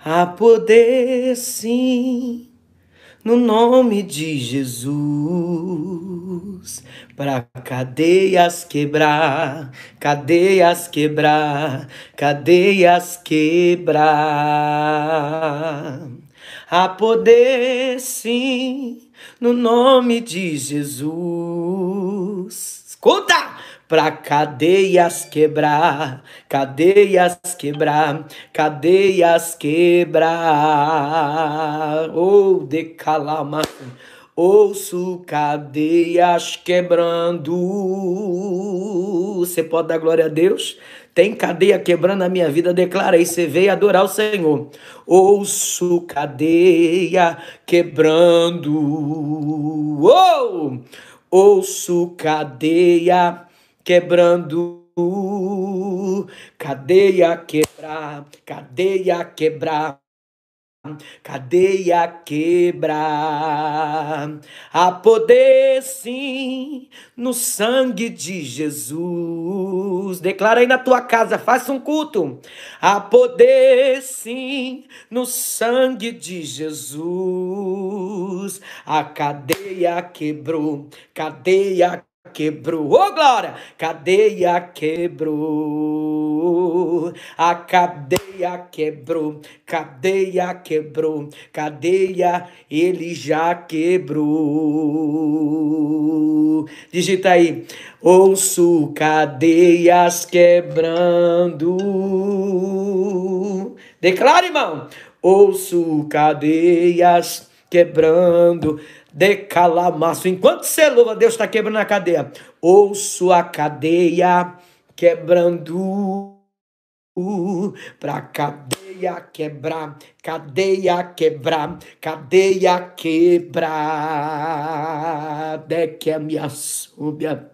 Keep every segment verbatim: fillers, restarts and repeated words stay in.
Há poder sim no nome de Jesus, para cadeias quebrar, cadeias quebrar, cadeias quebrar. Há poder sim no nome de Jesus. Escuta! Pra cadeias quebrar, cadeias quebrar, cadeias quebrar. Oh, decalama. Ouço cadeias quebrando. Você pode dar glória a Deus? Tem cadeia quebrando na minha vida, declara aí, você veio adorar o Senhor. Ouço cadeia quebrando. Oh! Ouço cadeia quebrando, cadeia quebrar, cadeia quebrar, cadeia quebrar. Há poder sim no sangue de Jesus. Declara aí na tua casa, faça um culto. Há poder sim no sangue de Jesus. A cadeia quebrou, cadeia quebrou, ô oh, glória, cadeia quebrou, a cadeia quebrou, cadeia quebrou, cadeia ele já quebrou. Digita aí, ouço cadeias quebrando. Declara, irmão, ouço cadeias quebrando. Decalamaço. Enquanto você louva, Deus está quebrando a cadeia. Ouço a cadeia quebrando. Pra cadeia quebrar, cadeia quebrar, cadeia quebrar. De que a minha súbia.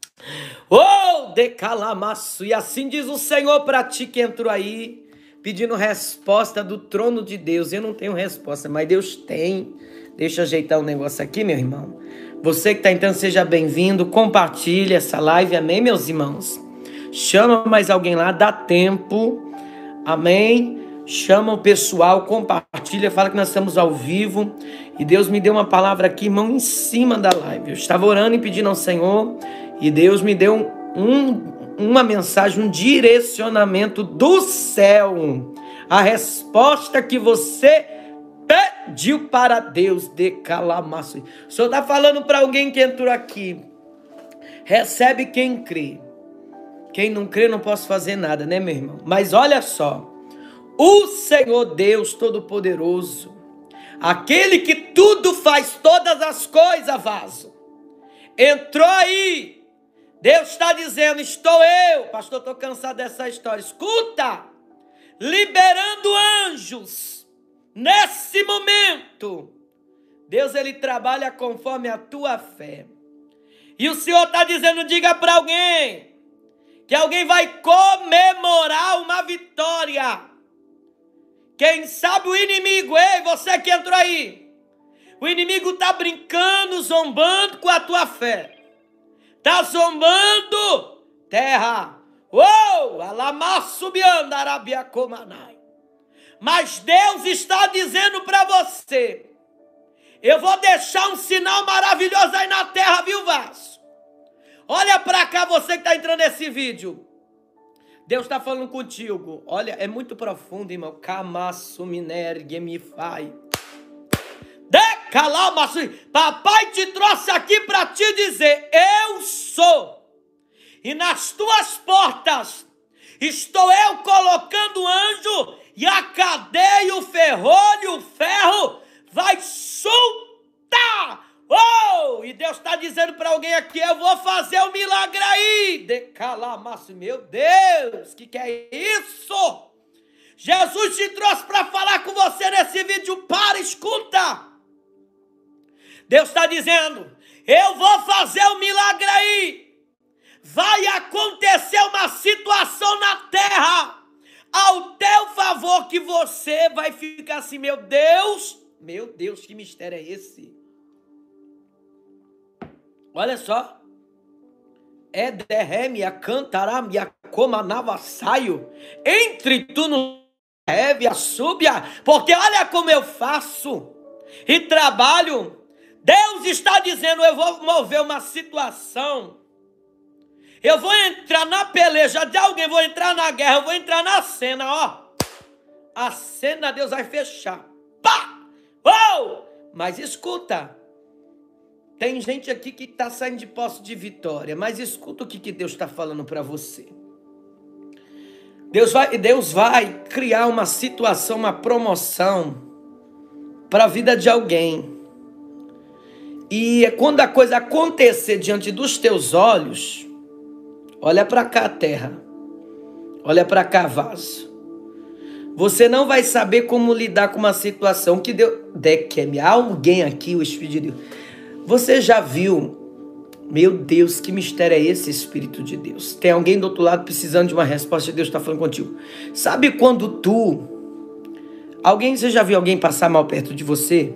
Oh, decalamaço. E assim diz o Senhor para ti que entrou aí, pedindo resposta do trono de Deus. Eu não tenho resposta, mas Deus tem. Deixa eu ajeitar um negócio aqui, meu irmão. Você que está entrando, seja bem-vindo. Compartilhe essa live, amém, meus irmãos? Chama mais alguém lá, dá tempo, amém? Chama o pessoal, compartilha, fala que nós estamos ao vivo. E Deus me deu uma palavra aqui, irmão, em cima da live. Eu estava orando e pedindo ao Senhor, e Deus me deu um, uma mensagem, um direcionamento do céu. A resposta que você pediu para Deus, decalamaço. O Senhor está falando para alguém que entrou aqui. Recebe quem crê. Quem não crê não posso fazer nada, né, meu irmão? Mas olha só. O Senhor Deus Todo-Poderoso, aquele que tudo faz, todas as coisas, vaso, entrou aí. Deus está dizendo, estou eu. Pastor, estou cansado dessa história. Escuta. Liberando anjos. Nesse momento, Deus ele trabalha conforme a tua fé. E o Senhor está dizendo, diga para alguém, que alguém vai comemorar uma vitória. Quem sabe o inimigo, ei, você que entrou aí, o inimigo está brincando, zombando com a tua fé. Está zombando, terra. Uou, alamassubianda, arabia comanai. Mas Deus está dizendo para você, eu vou deixar um sinal maravilhoso aí na terra, viu, vaso? Olha para cá, você que está entrando nesse vídeo. Deus está falando contigo. Olha, é muito profundo, irmão. Kamasu minergue me fai. Decalamasu. Papai te trouxe aqui para te dizer, eu sou. E nas tuas portas estou eu colocando anjo. E a cadeia, o ferrolho, o ferro vai soltar. Oh! E Deus está dizendo para alguém aqui, eu vou fazer um milagre aí. Decalamaço, meu Deus, que que é isso? Jesus te trouxe para falar com você nesse vídeo. Para, escuta. Deus está dizendo, eu vou fazer um milagre aí. Vai acontecer uma situação na terra ao teu favor que você vai ficar assim, meu Deus, meu Deus, que mistério é esse? Olha só. Ederemia cantaramia comanava saio. Entre tu no Néguia, súbia, porque olha como eu faço e trabalho. Deus está dizendo, eu vou mover uma situação. Eu vou entrar na peleja de alguém, vou entrar na guerra, eu vou entrar na cena, ó. A cena Deus vai fechar. Pá! Oh! Mas escuta, tem gente aqui que está saindo de posse de vitória, mas escuta o que, que Deus está falando para você. Deus vai, Deus vai criar uma situação, uma promoção para a vida de alguém. E quando a coisa acontecer diante dos teus olhos, olha para cá, terra. Olha para cá, vaso. Você não vai saber como lidar com uma situação que Deus... Dequeme, há alguém aqui, o Espírito de Deus. Você já viu... Meu Deus, que mistério é esse, Espírito de Deus? Tem alguém do outro lado precisando de uma resposta e Deus está falando contigo. Sabe quando tu... Alguém, você já viu alguém passar mal perto de você?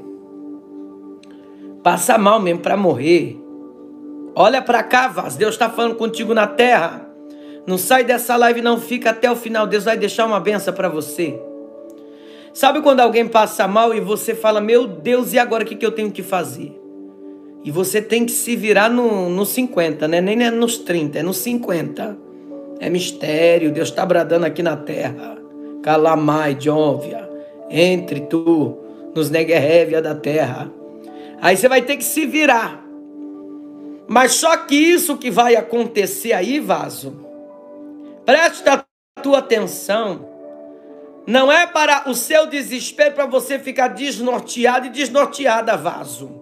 Passar mal mesmo para morrer. Olha para cá, vaso. Deus está falando contigo na terra. Não sai dessa live, não fica até o final. Deus vai deixar uma benção para você. Sabe quando alguém passa mal e você fala, meu Deus, e agora o que, que eu tenho que fazer? E você tem que se virar no, no cinquenta, né? Nem nos trinta, é nos cinquenta. É mistério, Deus está bradando aqui na terra. Calamai, Jóvia, entre tu, nos neguerrévia da terra. Aí você vai ter que se virar. Mas só que isso que vai acontecer aí, vaso, preste a tua atenção, não é para o seu desespero, para você ficar desnorteado e desnorteada, vaso.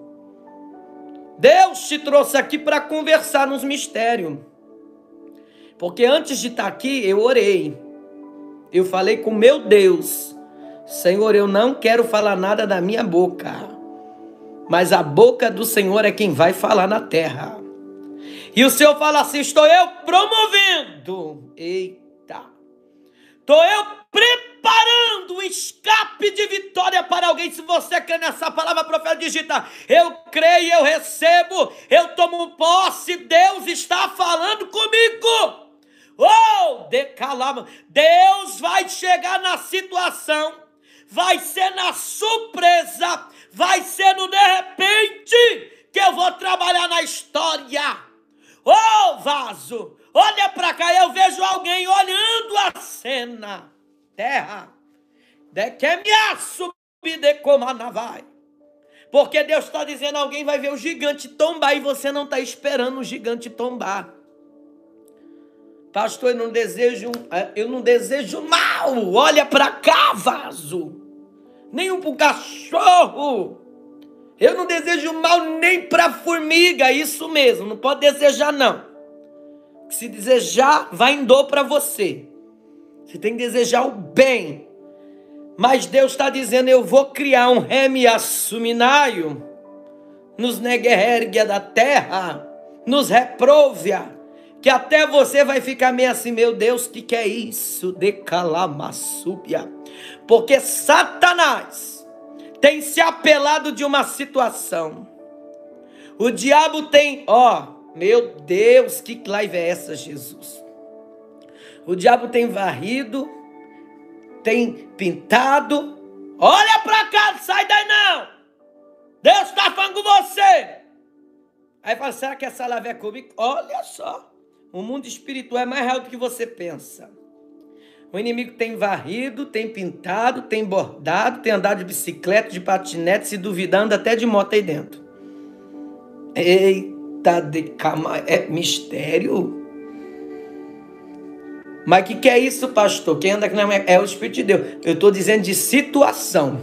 Deus te trouxe aqui para conversar nos mistérios. Porque antes de estar aqui, eu orei. Eu falei com meu Deus, Senhor, eu não quero falar nada da minha boca, mas a boca do Senhor é quem vai falar na terra. E o Senhor fala assim, estou eu promovendo. Eita. Estou eu preparando um escape de vitória para alguém. Se você crê nessa palavra, profeta, digita, eu creio, eu recebo, eu tomo posse, Deus está falando comigo. Oh, decalama. Deus vai chegar na situação, vai ser na surpresa, vai ser no de repente que eu vou trabalhar na história. Oh, vaso, olha para cá, eu vejo alguém olhando a cena. Terra, de que me assumir de como vai. Porque Deus está dizendo, alguém vai ver o gigante tombar e você não está esperando o gigante tombar. Pastor, eu não desejo, eu não desejo mal. Olha para cá, vaso. Nem para o cachorro. Eu não desejo mal nem para a formiga. Isso mesmo, não pode desejar não. Se desejar, vai em dor para você. Você tem que desejar o bem. Mas Deus está dizendo, eu vou criar um remiassuminaio nos neguerréria da terra, nos reprovia, que até você vai ficar meio assim, meu Deus, o que, que é isso? Decalamassúbia. Porque Satanás tem se apelado de uma situação. O diabo tem, ó, meu Deus, que live é essa, Jesus? O diabo tem varrido, tem pintado. Olha pra cá, sai daí não. Deus está falando com você. Aí fala, será que essa live é comigo? Olha só. O mundo espiritual é mais real do que você pensa. O inimigo tem varrido, tem pintado, tem bordado, tem andado de bicicleta, de patinete, se duvidando até de moto aí dentro. Eita, de cama, é mistério. Mas o que, que é isso, pastor? Quem anda aqui não é, é o Espírito de Deus. Eu estou dizendo de situação.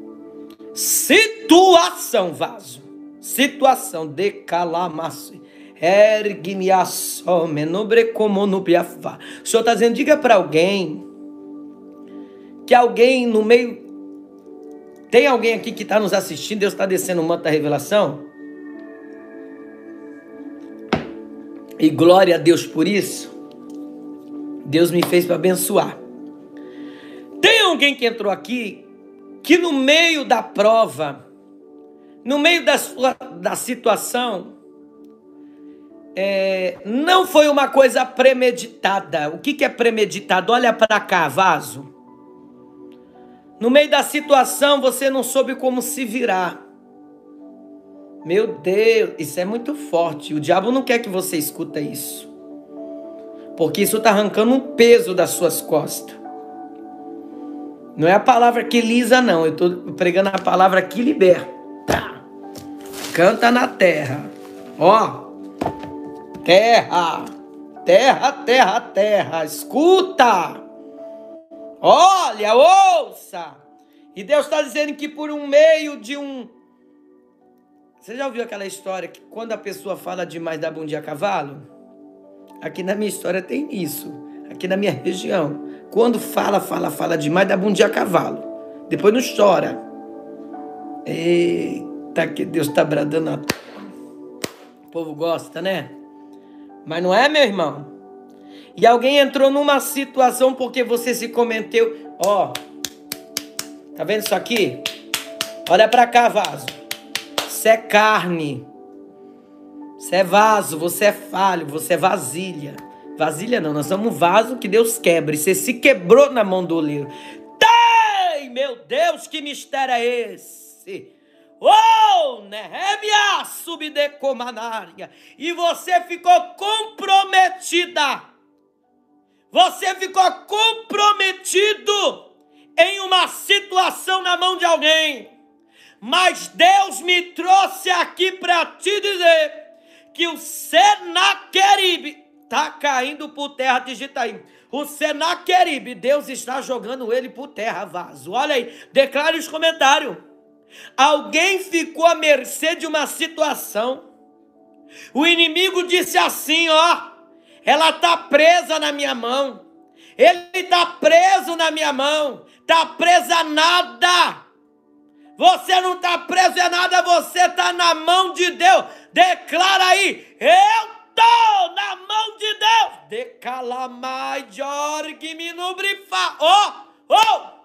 Situação, vaso. Situação. Decalamasse. Ergue-me-assome. Nobre-como-no-biafá. O Senhor está dizendo, diga para alguém que alguém no meio... Tem alguém aqui que está nos assistindo, Deus está descendo o manto da revelação? E glória a Deus por isso. Deus me fez para abençoar. Tem alguém que entrou aqui que no meio da prova, no meio da, sua, da situação, é, não foi uma coisa premeditada. O que, que é premeditado? Olha para cá, vaso. No meio da situação, você não soube como se virar. Meu Deus, isso é muito forte. O diabo não quer que você escuta isso. Porque isso está arrancando um peso das suas costas. Não é a palavra que lisa, não. Eu estou pregando a palavra que liberta. Canta na terra. Ó. Terra. Terra, terra, terra. Escuta. Olha, ouça. E Deus está dizendo que por um meio de um... Você já ouviu aquela história que quando a pessoa fala demais dá bom dia a cavalo? Aqui na minha história tem isso. Aqui na minha região. Quando fala, fala, fala demais dá bom dia a cavalo. Depois não chora. Eita, que Deus está bradando a... O povo gosta, né? Mas não é, meu irmão? E alguém entrou numa situação porque você se cometeu. Ó, tá vendo isso aqui? Olha pra cá, vaso. Você é carne. Você é vaso, você é falho, você é vasilha. Vasilha não, nós somos um vaso que Deus quebra. E você se quebrou na mão do oleiro. Tem! Meu Deus, que mistério é esse? Oh, Nehemia subdecomanária. E você ficou comprometida. Você ficou comprometido em uma situação na mão de alguém. Mas Deus me trouxe aqui para te dizer que o Senaqueribe está caindo por terra de Gitaim. O Senaqueribe, Deus está jogando ele por terra, vaso. Olha aí, declare os comentários. Alguém ficou à mercê de uma situação. O inimigo disse assim, ó. Ela está presa na minha mão. Ele está preso na minha mão. Está presa a nada. Você não está preso a nada. Você está na mão de Deus. Declara aí. Eu estou na mão de Deus. Decalamai Jorge Minubrifa. Oh, oh.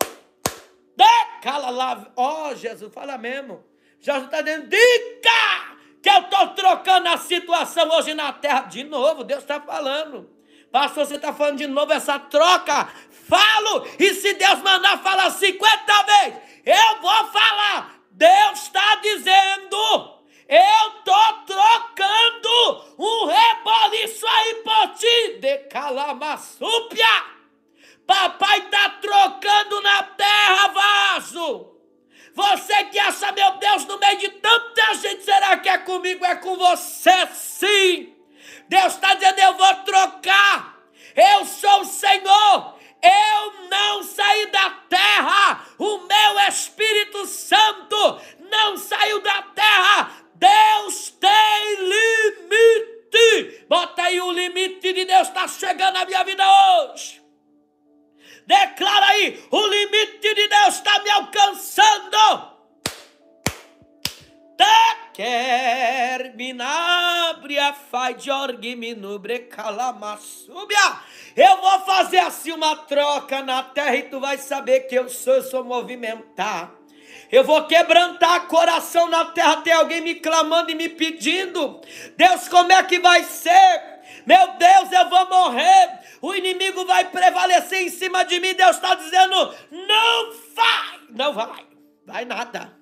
Decala ó, oh, Jesus, fala mesmo. Jesus está dizendo, dica, que eu estou trocando a situação hoje na terra. De novo, Deus está falando. Pastor, você está falando de novo essa troca. Falo, e se Deus mandar falar cinquenta vezes, eu vou falar. Deus está dizendo, eu estou trocando um reboliço aí por ti. Decalamassúpia. Papai está trocando na terra, vaso. Você que acha, meu Deus, no meio de tanta gente, será que é comigo? É com você, sim. Deus está dizendo, eu vou trocar. Eu sou o Senhor. Eu não saí da terra. O meu Espírito Santo não saiu da terra. Deus tem limite. Bota aí, o limite de Deus está chegando na minha vida hoje. Declara aí, o limite de Deus está me alcançando. Quer minabria faz jorgue minubre calamassúbia. Eu vou fazer assim uma troca na terra e tu vai saber que eu sou, eu sou movimentar. Eu vou quebrantar coração na terra, tem alguém me clamando e me pedindo. Deus, como é que vai ser? Meu Deus, eu vou morrer. O inimigo vai prevalecer em cima de mim. Deus está dizendo, não vai. Não vai. Vai nada.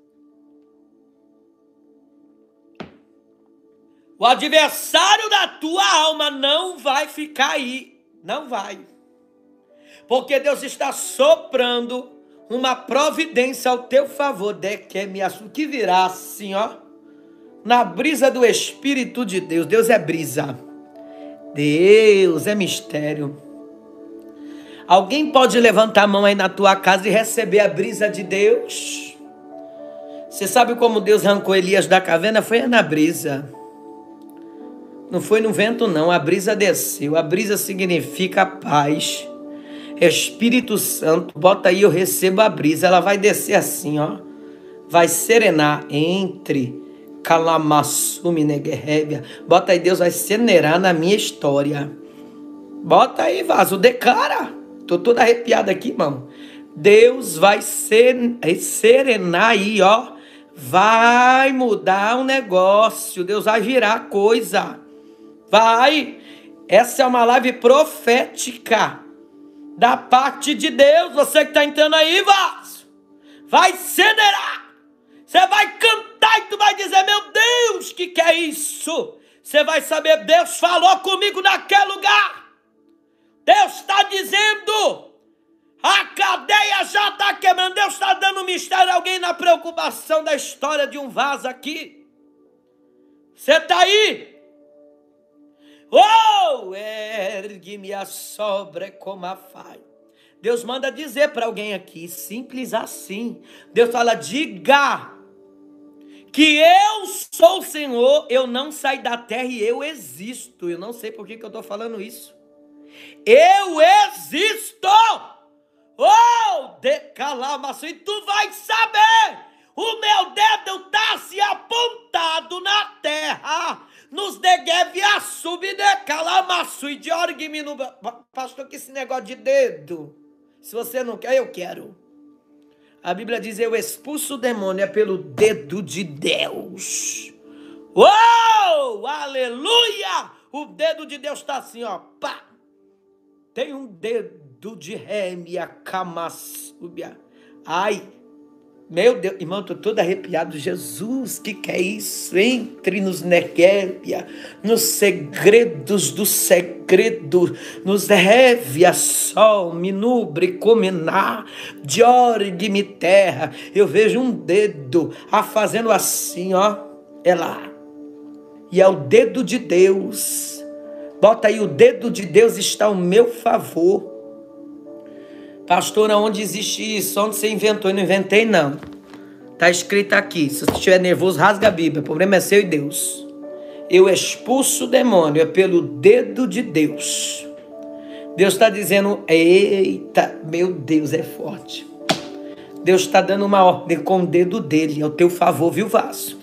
O adversário da tua alma não vai ficar aí. Não vai. Porque Deus está soprando uma providência ao teu favor. De que me assume que virá assim, ó. Na brisa do Espírito de Deus. Deus é brisa. Deus é mistério. Alguém pode levantar a mão aí na tua casa e receber a brisa de Deus? Você sabe como Deus arrancou Elias da caverna? Foi na brisa. Não foi no vento, não. A brisa desceu. A brisa significa paz. Espírito Santo, bota aí, eu recebo a brisa. Ela vai descer assim, ó. Vai serenar entre calamassumi neguerébia. Bota aí, Deus vai serenar na minha história. Bota aí, vaso, declara. Tô toda arrepiada aqui, irmão. Deus vai serenar aí, ó. Vai mudar um negócio. Deus vai virar coisa. Vai. Essa é uma live profética. da parte de Deus. Você que está entrando aí, vaso, vai acelerar. Você vai cantar e tu vai dizer: meu Deus, que que é isso? Você vai saber, Deus falou comigo naquele lugar. Deus está dizendo, a cadeia já está quebrando. Deus está dando um mistério a alguém na preocupação da história de um vaso aqui. Você está aí? Oh, ergue-me a sobre como a fai. Deus manda dizer para alguém aqui, simples assim. Deus fala: diga que eu sou o Senhor, eu não saí da terra e eu existo. Eu não sei por que, que eu estou falando isso. Eu existo. Oh, decalamaço. E tu vai saber. O meu dedo está se apontado na terra. Nos Negev a subir de calamaço e de orgminu. Pastor, que esse negócio de dedo? Se você não quer, eu quero. A Bíblia diz: eu expulso o demônio é pelo dedo de Deus. Uou! Aleluia! O dedo de Deus está assim, ó. Pá! Tem um dedo de Rémia Camassúbia. Ai! Meu Deus, irmão, estou todo arrepiado. Jesus, que que é isso? Entre nos Neguébia, nos segredos do segredo, nos Révia, sol, minubre, comenar, diorgue, me terra. Eu vejo um dedo a fazendo assim, ó, é lá. E é o dedo de Deus. Bota aí: o dedo de Deus está ao meu favor. Pastor, onde existe isso? Onde você inventou? Eu não inventei, não. Está escrito aqui. Se você estiver nervoso, rasga a Bíblia. O problema é seu e Deus. Eu expulso o demônio é pelo dedo de Deus. Deus está dizendo: eita, meu Deus, é forte. Deus está dando uma ordem com o dedo dele. É o teu favor, viu, vaso?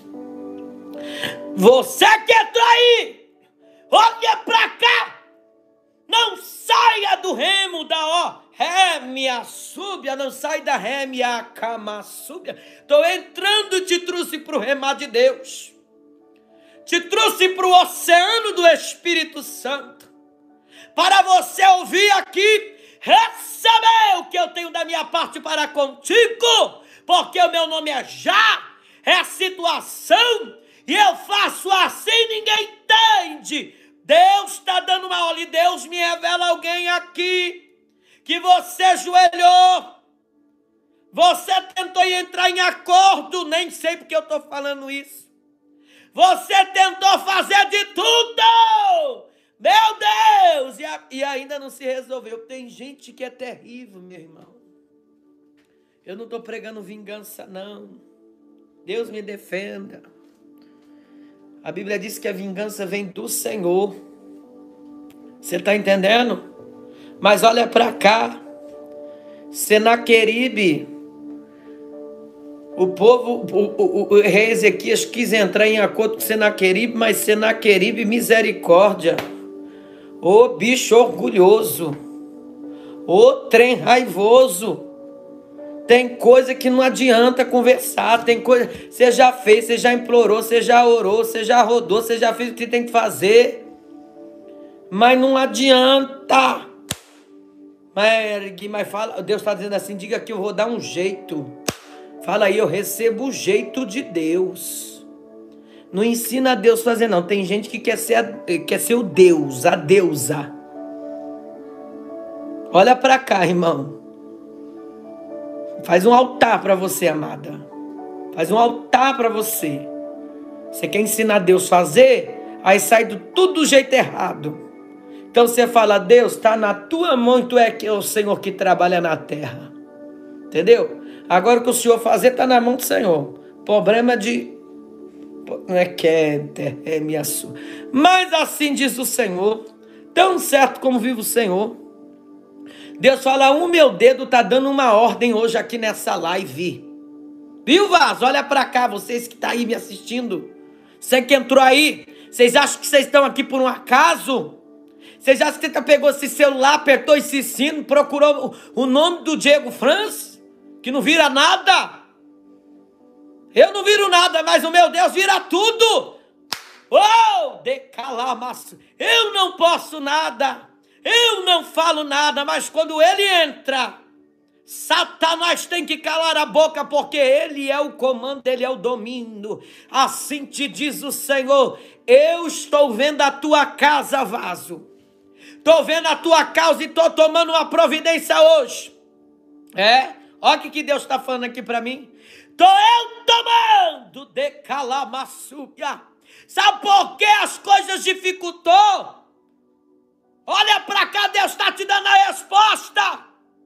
Você que entrou aí, olha para cá. Não saia do remo da ó. Rémia súbia, não sai da rémia cama súbia. Estou entrando e te trouxe para o remar de Deus. Te trouxe para o oceano do Espírito Santo. Para você ouvir aqui, receber o que eu tenho da minha parte para contigo. Porque o meu nome é Já, é situação. E eu faço assim, ninguém entende. Deus está dando uma aula e Deus me revela alguém aqui. Que você ajoelhou, você tentou entrar em acordo, nem sei porque eu estou falando isso. Você tentou fazer de tudo, meu Deus, e, a, e ainda não se resolveu. Tem gente que é terrível, meu irmão. Eu não estou pregando vingança, não. Deus me defenda. A Bíblia diz que a vingança vem do Senhor. Você está entendendo? Mas olha para cá, Senaqueribe, o povo, o, o, o rei Ezequias quis entrar em acordo com Senaqueribe, mas Senaqueribe, misericórdia, ô bicho orgulhoso, ô trem raivoso, tem coisa que não adianta conversar, tem coisa, você já fez, você já implorou, você já orou, você já rodou, você já fez o que tem que fazer, mas não adianta. Mas, mas fala, Deus está dizendo assim: diga que eu vou dar um jeito. Fala aí: eu recebo o jeito de Deus. Não ensina a Deus a fazer, não. Tem gente que quer ser, a, quer ser o Deus, a deusa. Olha para cá, irmão. Faz um altar para você, amada. Faz um altar para você. Você quer ensinar a Deus a fazer? Aí sai do, tudo do jeito errado. Então você fala: Deus, está na tua mão e tu é que é o Senhor que trabalha na terra. Entendeu? Agora o que o Senhor fazer está na mão do Senhor. Problema de... Não é que é, é minha sua. Mas assim diz o Senhor, tão certo como vive o Senhor. Deus fala: o meu dedo está dando uma ordem hoje aqui nessa live. Viu, vaso? Olha para cá, vocês que estão aí me assistindo. Você que entrou aí, vocês acham que vocês estão aqui por um acaso? Você já pegou esse celular, apertou esse sino, procurou o nome do Diego Franz, que não vira nada? Eu não viro nada, mas o meu Deus vira tudo. Oh, decalamaço. Eu não posso nada. Eu não falo nada, mas quando ele entra, Satanás tem que calar a boca, porque ele é o comando, ele é o domínio. Assim te diz o Senhor: eu estou vendo a tua casa, vaso. Estou vendo a tua causa e estou tomando uma providência hoje. É? Olha o que Deus está falando aqui para mim. Estou eu tomando de calamaçúbia. Sabe por que as coisas dificultou? Olha para cá, Deus está te dando a resposta.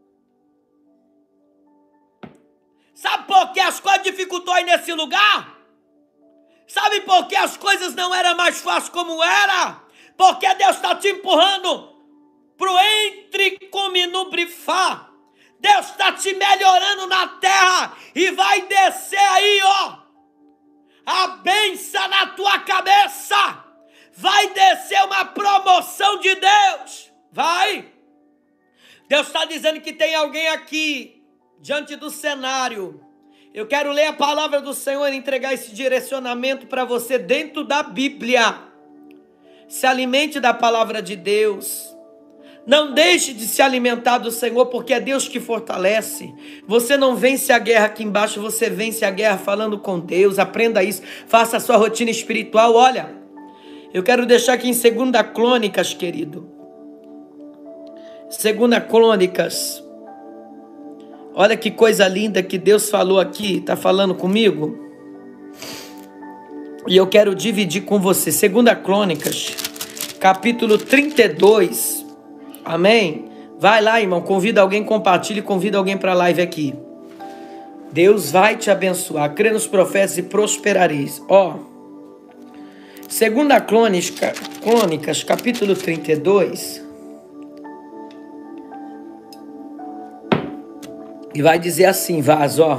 Sabe por que as coisas dificultou aí nesse lugar? Sabe por que as coisas não eram mais fáceis como era? Porque Deus está te empurrando para o entre come no brifar. Deus está te melhorando na terra e vai descer aí, ó, a bênção na tua cabeça. Vai descer uma promoção de Deus. Vai. Deus está dizendo que tem alguém aqui diante do cenário. Eu quero ler a palavra do Senhor e entregar esse direcionamento para você dentro da Bíblia. Se alimente da palavra de Deus. Não deixe de se alimentar do Senhor, porque é Deus que fortalece. Você não vence a guerra aqui embaixo, você vence a guerra falando com Deus. Aprenda isso, faça a sua rotina espiritual. Olha, eu quero deixar aqui em Segunda Crônicas, querido. Segunda Crônicas. Olha que coisa linda que Deus falou aqui, está falando comigo. E eu quero dividir com você. Segunda Crônicas, capítulo trinta e dois. Amém? Vai lá, irmão, convida alguém, compartilhe, convida alguém para a live aqui. Deus vai te abençoar. Crê nos profetas e prosperareis. Ó, Segunda Crônica, Crônicas, capítulo trinta e dois. E vai dizer assim, vaso, ó.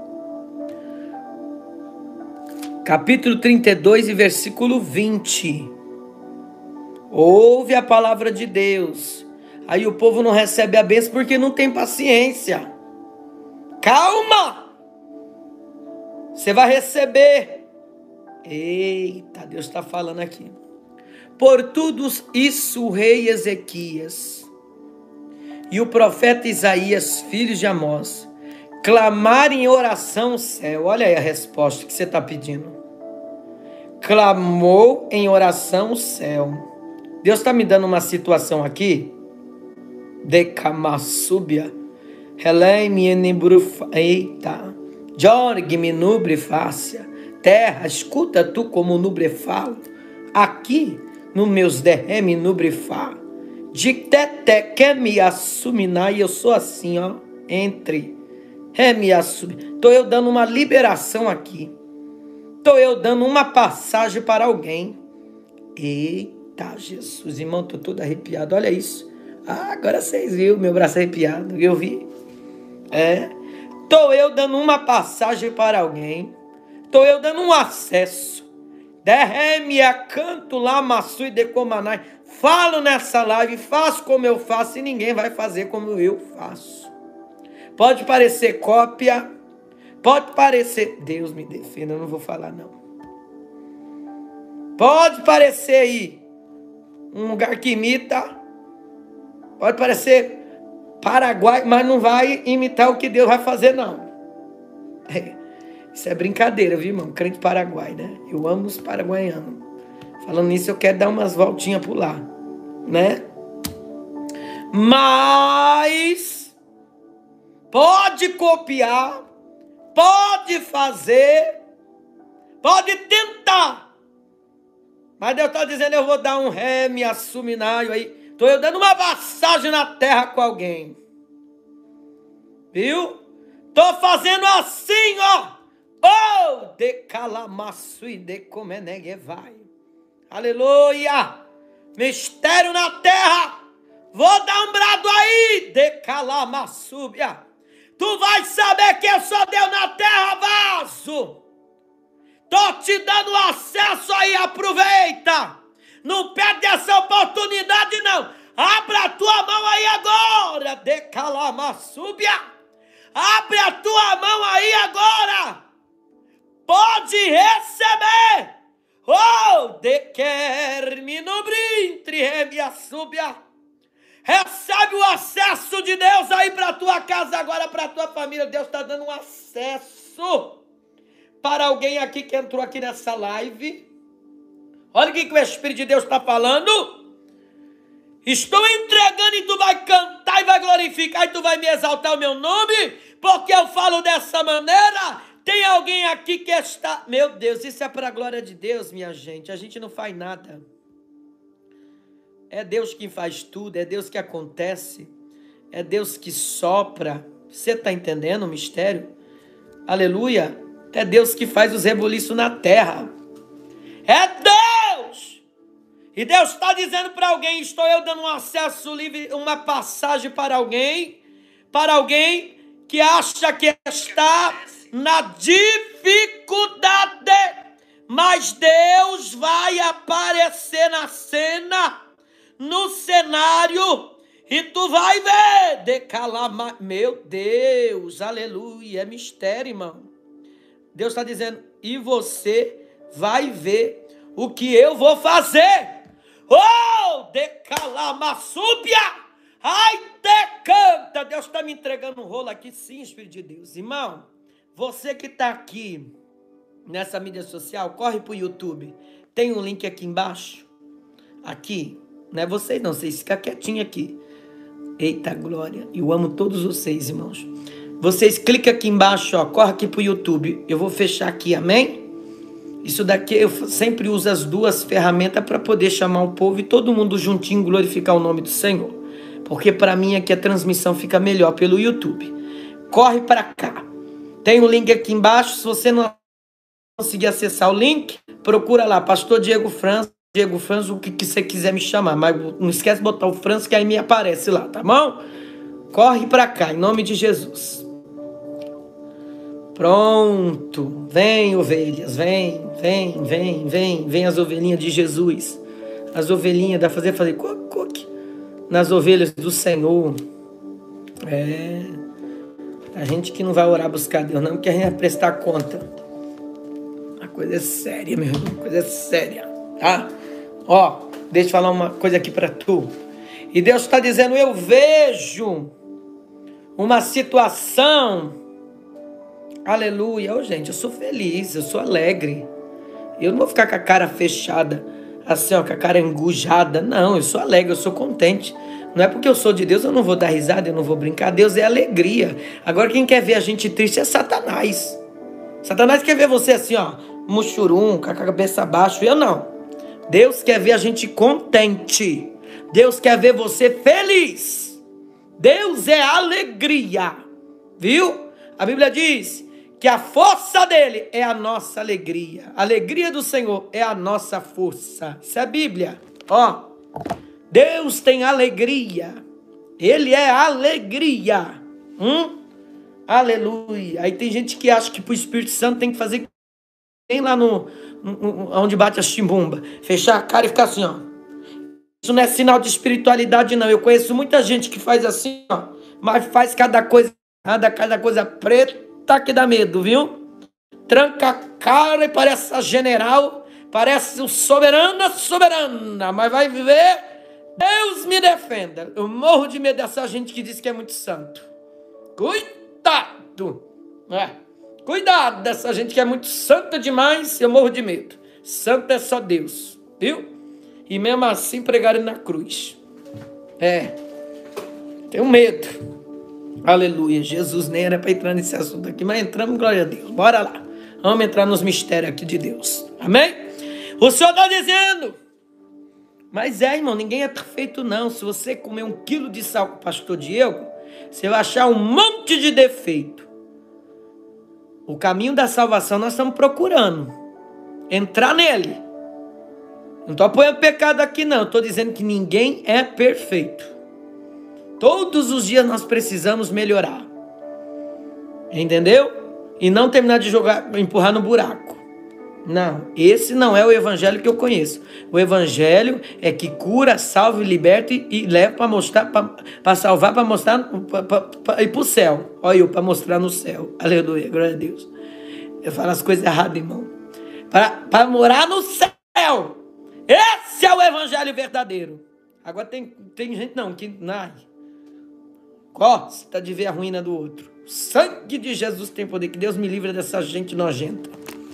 Capítulo trinta e dois e versículo vinte. Ouve a palavra de Deus. Aí o povo não recebe a bênção porque não tem paciência. Calma! Você vai receber. Eita, Deus está falando aqui. Por tudo isso o rei Ezequias e o profeta Isaías, filhos de Amós, clamaram em oração ao céu. Olha aí a resposta que você está pedindo. Clamou em oração ao céu. Deus está me dando uma situação aqui. Decamassúbia. Eita. Jorgue me nubre fácia. Terra, escuta tu como nubre falo. Aqui, no meus derrame nubre fá. De tete que me assuminai. Eu sou assim, ó. Entre. É me assumir. Estou eu dando uma liberação aqui. Estou eu dando uma passagem para alguém. Eita, Jesus, irmão, estou todo arrepiado. Olha isso. Ah, agora vocês viram meu braço arrepiado. Eu vi. É. Estou eu dando uma passagem para alguém. Estou eu dando um acesso. Derreme a canto lá, maçu e decomanai. Falo nessa live, faço como eu faço e ninguém vai fazer como eu faço. Pode parecer cópia, pode parecer... Deus me defenda, eu não vou falar não. Pode parecer aí um lugar que imita, pode parecer Paraguai, mas não vai imitar o que Deus vai fazer não. É, isso é brincadeira, viu, irmão? Crente Paraguai, né? Eu amo os paraguaianos. Falando nisso, eu quero dar umas voltinhas por lá, né? Mas... pode copiar, pode fazer, pode tentar. Mas Deus está dizendo, eu vou dar um ré, me assuminário aí. Estou eu dando uma passagem na terra com alguém. Viu? Estou fazendo assim, ó. Oh, de calamaçu e de comenegue vai. Aleluia. Mistério na terra. Vou dar um brado aí, de calamaçúbia. Tu vai saber que eu sou Deus na terra, vaso. Tô te dando acesso aí, aproveita. Não perde essa oportunidade, não. Abra a tua mão aí agora, de calamaçúbia. Abre a tua mão aí agora. Pode receber. Oh, de quer me nobrintre, minha súbia. Recebe o acesso de Deus aí para a tua casa agora, para a tua família. Deus está dando um acesso para alguém aqui que entrou aqui nessa live. Olha o que, que o Espírito de Deus está falando. Estou entregando e tu vai cantar e vai glorificar e tu vai me exaltar o meu nome, porque eu falo dessa maneira. Tem alguém aqui que está... Meu Deus, isso é para a glória de Deus, minha gente. A gente não faz nada. É Deus quem faz tudo, é Deus que acontece, é Deus que sopra. Você está entendendo o mistério? Aleluia! É Deus que faz os rebuliços na terra. É Deus! E Deus está dizendo para alguém, estou eu dando um acesso livre, uma passagem para alguém, para alguém que acha que está na dificuldade, mas Deus vai aparecer na cena, no cenário, e tu vai ver, decalama, meu Deus, aleluia, é mistério, irmão. Deus está dizendo, e você vai ver o que eu vou fazer. Oh, decalamassúbia, ai, decanta. Deus está me entregando um rolo aqui, sim, Espírito de Deus. Irmão, você que está aqui nessa mídia social, corre para o YouTube. Tem um link aqui embaixo, aqui. Não é vocês não, vocês ficam quietinhos aqui. Eita glória, eu amo todos vocês, irmãos. Vocês clicam aqui embaixo, ó, corre aqui pro YouTube. Eu vou fechar aqui, amém? Isso daqui eu sempre uso as duas ferramentas para poder chamar o povo e todo mundo juntinho glorificar o nome do Senhor. Porque para mim aqui a transmissão fica melhor pelo YouTube. Corre para cá. Tem o link aqui embaixo, se você não conseguir acessar o link, procura lá, Pastor Diego França. Diego França, o que, que você quiser me chamar, mas não esquece de botar o França que aí me aparece lá, tá bom? Corre pra cá, em nome de Jesus. Pronto, vem ovelhas, vem, vem, vem, vem, vem as ovelhinhas de Jesus. As ovelhinhas, dá pra fazer, fazer coque, coque, nas ovelhas do Senhor. É, a gente que não vai orar buscar Deus não, porque a gente vai prestar conta. A coisa é séria, meu irmão, a coisa é séria, tá? Ó, deixa eu falar uma coisa aqui para tu. E Deus está dizendo, eu vejo uma situação, aleluia. Ô, gente, eu sou feliz, eu sou alegre. Eu não vou ficar com a cara fechada, assim, ó, com a cara engujada. Não, eu sou alegre, eu sou contente. Não é porque eu sou de Deus, eu não vou dar risada, eu não vou brincar. Deus é alegria. Agora quem quer ver a gente triste é Satanás. Satanás quer ver você assim, ó, muxurum, com a cabeça baixa. Eu não. Deus quer ver a gente contente. Deus quer ver você feliz. Deus é alegria. Viu? A Bíblia diz que a força dele é a nossa alegria. A alegria do Senhor é a nossa força. Isso é a Bíblia. Ó, Deus tem alegria. Ele é alegria. Hum? Aleluia. Aí tem gente que acha que pro Espírito Santo tem que fazer tem lá no, no onde bate a chimbumba, fechar a cara e ficar assim, ó. Isso não é sinal de espiritualidade, não. Eu conheço muita gente que faz assim, ó, mas faz cada coisa errada, cada coisa preta que dá medo, viu? Tranca a cara e parece a general, parece o soberana, soberana, mas vai viver. Deus me defenda. Eu morro de medo dessa gente que diz que é muito santo. Cuidado, é. Cuidado dessa gente que é muito santa demais, eu morro de medo. Santo é só Deus, viu? E mesmo assim pregarem na cruz. É, tenho medo. Aleluia, Jesus nem era para entrar nesse assunto aqui, mas entramos, glória a Deus. Bora lá, vamos entrar nos mistérios aqui de Deus, amém? O Senhor está dizendo, mas é, irmão, ninguém é perfeito não. Se você comer um quilo de sal com o pastor Diego, você vai achar um monte de defeito. O caminho da salvação nós estamos procurando. Entrar nele. Não estou apoiando pecado aqui não. Estou dizendo que ninguém é perfeito. Todos os dias nós precisamos melhorar. Entendeu? E não terminar de jogar, empurrar no buraco. Não, esse não é o evangelho que eu conheço. O evangelho é que cura, salva, liberta e, e leva para mostrar, para salvar, para mostrar, para ir para o céu. Olha eu, para mostrar no céu. Aleluia, glória a Deus. Eu falo as coisas erradas, irmão. Para morar no céu. Esse é o evangelho verdadeiro. Agora tem, tem gente não, que ai, gosta de ver a ruína do outro. O sangue de Jesus tem poder. Que Deus me livre dessa gente nojenta.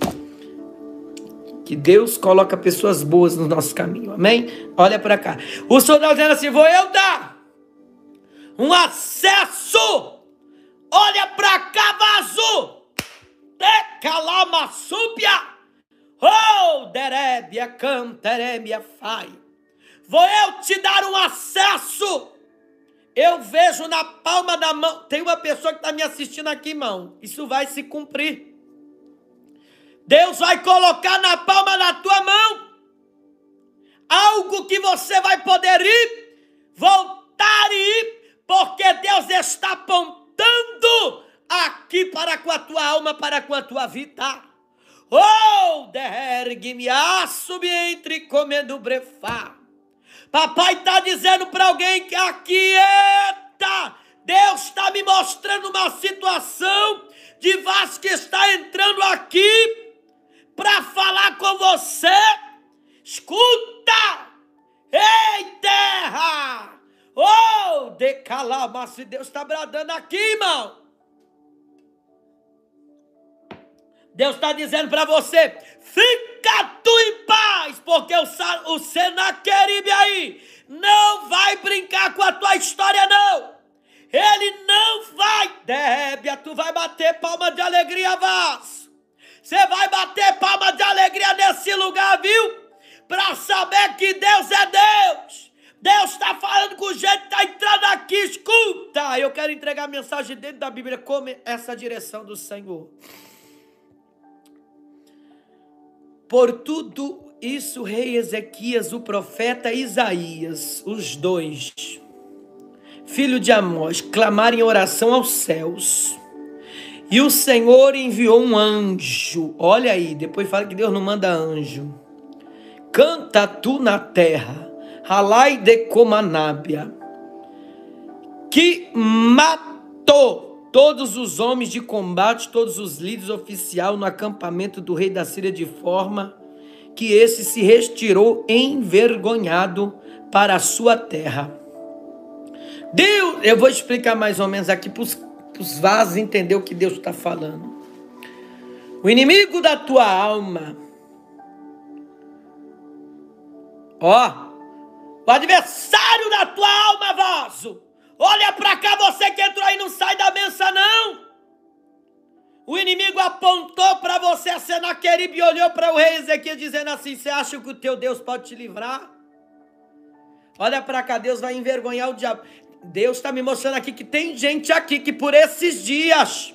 Que Deus coloca pessoas boas no nosso caminho. Amém? Olha para cá. O Senhor está dizendo assim: vou eu dar um acesso. Olha para cá, vaso. Decalamassúbia. Oh, derébia, canterébia, fai. Vou eu te dar um acesso. Eu vejo na palma da mão. Tem uma pessoa que está me assistindo aqui, irmão. Isso vai se cumprir. Deus vai colocar na palma da tua mão algo que você vai poder ir, voltar e ir, porque Deus está apontando aqui para com a tua alma, para com a tua vida. Oh, dergue-me, assube entre comendo brefá. Papai está dizendo para alguém que aqui, eita, Deus está me mostrando uma situação de vaso que está entrando aqui para falar com você. Escuta, ei terra, oh, decalama, se Deus está bradando aqui, irmão. Deus está dizendo para você: fica tu em paz, porque o, o Senaqueribe aí não vai brincar com a tua história, não. Ele não vai. Débia, tu vai bater palma de alegria, Vaz. Você vai bater palma de alegria nesse lugar, viu? Para saber que Deus é Deus. Deus está falando com gente que está entrando aqui. Escuta, eu quero entregar a mensagem dentro da Bíblia como essa direção do Senhor. Por tudo isso, rei Ezequias, o profeta Isaías, os dois, filho de Amós, clamaram em oração aos céus. E o Senhor enviou um anjo. Olha aí, depois fala que Deus não manda anjo. Canta tu na terra, ralai de comanábia, que matou todos os homens de combate, todos os líderes oficiais no acampamento do rei da Síria, de forma que esse se retirou envergonhado para a sua terra. Deus, eu vou explicar mais ou menos aqui para os vasos entender o que Deus está falando. O inimigo da tua alma, ó, o adversário da tua alma, vaso, olha para cá, você que entrou aí, não sai da benção, não. O inimigo apontou para você, a Senaqueribe, e olhou para o rei Ezequias dizendo assim: você acha que o teu Deus pode te livrar? Olha para cá, Deus vai envergonhar o diabo. Deus está me mostrando aqui que tem gente aqui que por esses dias,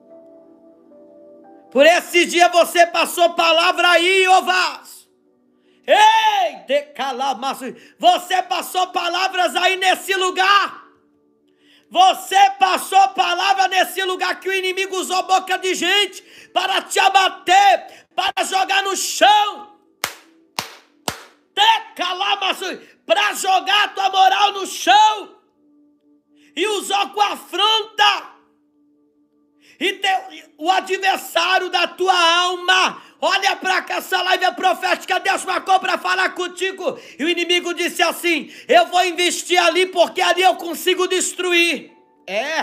por esses dias você passou palavra aí, ô vaso. Ei, decalamaço, você passou palavras aí nesse lugar. Você passou palavra nesse lugar que o inimigo usou boca de gente para te abater, para jogar no chão. Decalamaço, para jogar a tua moral no chão. E usou com afronta. E te, o adversário da tua alma, olha para cá, essa live é profética, Deus marcou para falar contigo. E o inimigo disse assim: eu vou investir ali porque ali eu consigo destruir. É.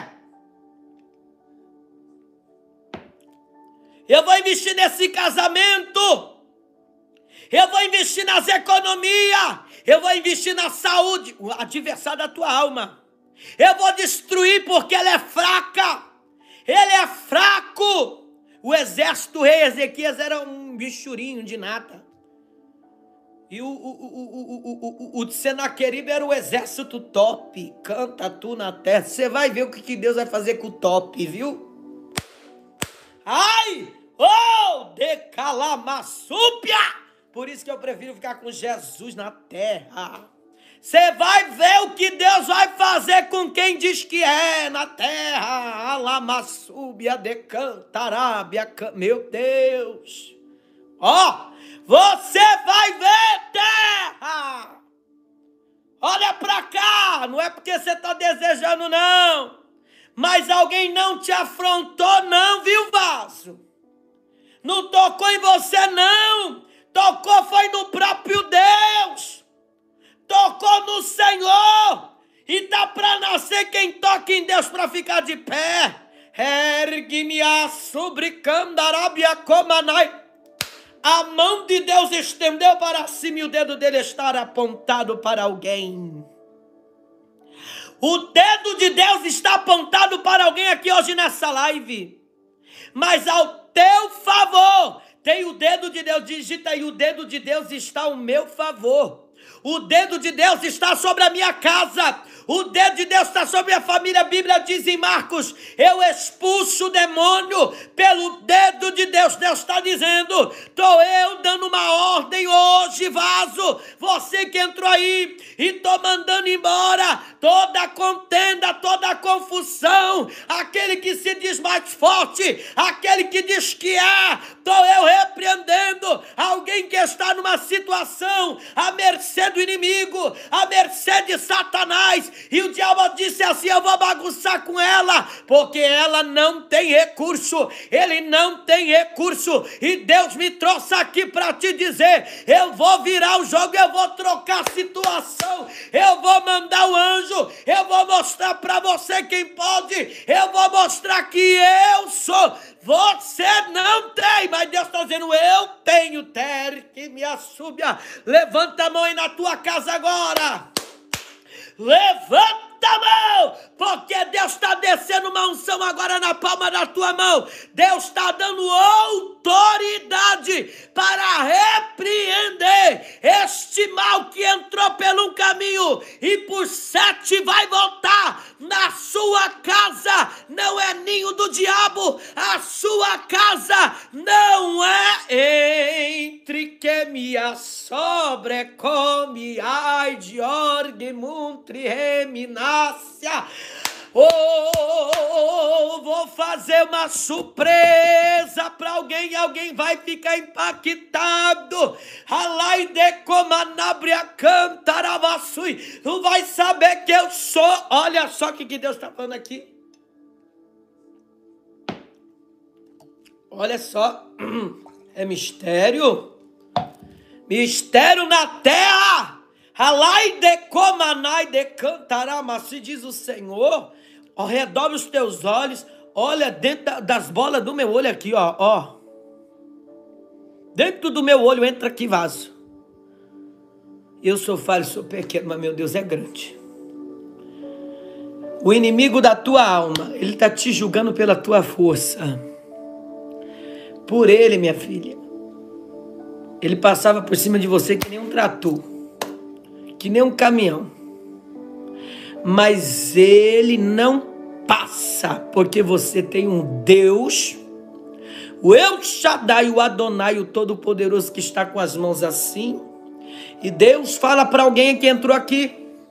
Eu vou investir nesse casamento. Eu vou investir nas economias. Eu vou investir na saúde. O adversário da tua alma. Eu vou destruir porque ela é fraca. Ele é fraco. O exército do rei Ezequias era um bichurinho de nata. E o, o, o, o, o, o, o Senaqueribe era o exército top. Canta tu na terra. Você vai ver o que Deus vai fazer com o top, viu? Ai! Oh! Decalamassúpia! Por isso que eu prefiro ficar com Jesus na terra. Você vai ver o que Deus vai fazer com quem diz que é na terra. Alamassúbia, decantarábia. Meu Deus. Ó, oh, você vai ver terra. Olha pra cá. Não é porque você está desejando, não. Mas alguém não te afrontou, não, viu, vaso? Não tocou em você, não. Tocou foi no próprio Deus. tocou no Senhor. E dá para nascer quem toca em Deus para ficar de pé. Ergue-me a subricandarabia comanai. A mão de Deus estendeu para cima e o dedo dele está apontado para alguém. O dedo de Deus está apontado para alguém aqui hoje nessa live. Mas ao teu favor, tem o dedo de Deus, digita aí, o dedo de Deus está ao meu favor. O dedo de Deus está sobre a minha casa. O dedo de Deus está sobre a família. A Bíblia diz em Marcos, eu expulso o demônio pelo dedo de Deus. Deus está dizendo, estou eu dando uma ordem hoje, vaso. Você que entrou aí e estou mandando embora toda a contenda, toda a confusão. Aquele que se diz mais forte, aquele que diz que é. Estou eu repreendendo alguém que está numa situação à mercê do inimigo, à mercê de Satanás. E o diabo disse assim, eu vou bagunçar com ela, porque ela não tem recurso, ele não tem recurso, e Deus me trouxe aqui para te dizer, eu vou virar o jogo, eu vou trocar a situação, eu vou mandar o anjo, eu vou mostrar para você quem pode, eu vou mostrar que eu sou, você não tem, mas Deus está dizendo, eu tenho, ter que me assúbia, levanta a mão aí na tua casa agora. Levanta a mão, porque Deus está descendo uma unção agora na palma da tua mão. Deus está dando autoridade para repreender este mal que entrou pelo um caminho e por sete vai voltar na sua casa. Não é ninho do diabo, a sua casa não é entre que me assobre come ai de orgue muntri reminácia. Oh, vou fazer uma surpresa para alguém, alguém vai ficar impactado. Alai de comanabria cantaravassui. Não vai saber que eu sou. Olha só o que Deus está falando aqui. Olha só. É mistério. Mistério na terra. Alai de comanai de cantarama, se diz o Senhor, ao redor dos teus olhos, olha dentro das bolas do meu olho aqui, ó, ó. Dentro do meu olho entra aqui vaso. Eu sou falho, sou pequeno, mas meu Deus é grande. O inimigo da tua alma, ele está te julgando pela tua força. Por ele, minha filha. Ele passava por cima de você que nem um trator. Que nem um caminhão, mas ele não passa, porque você tem um Deus, o El Shaddai, o Adonai, o Todo-Poderoso, que está com as mãos assim, e Deus fala para alguém que entrou aqui,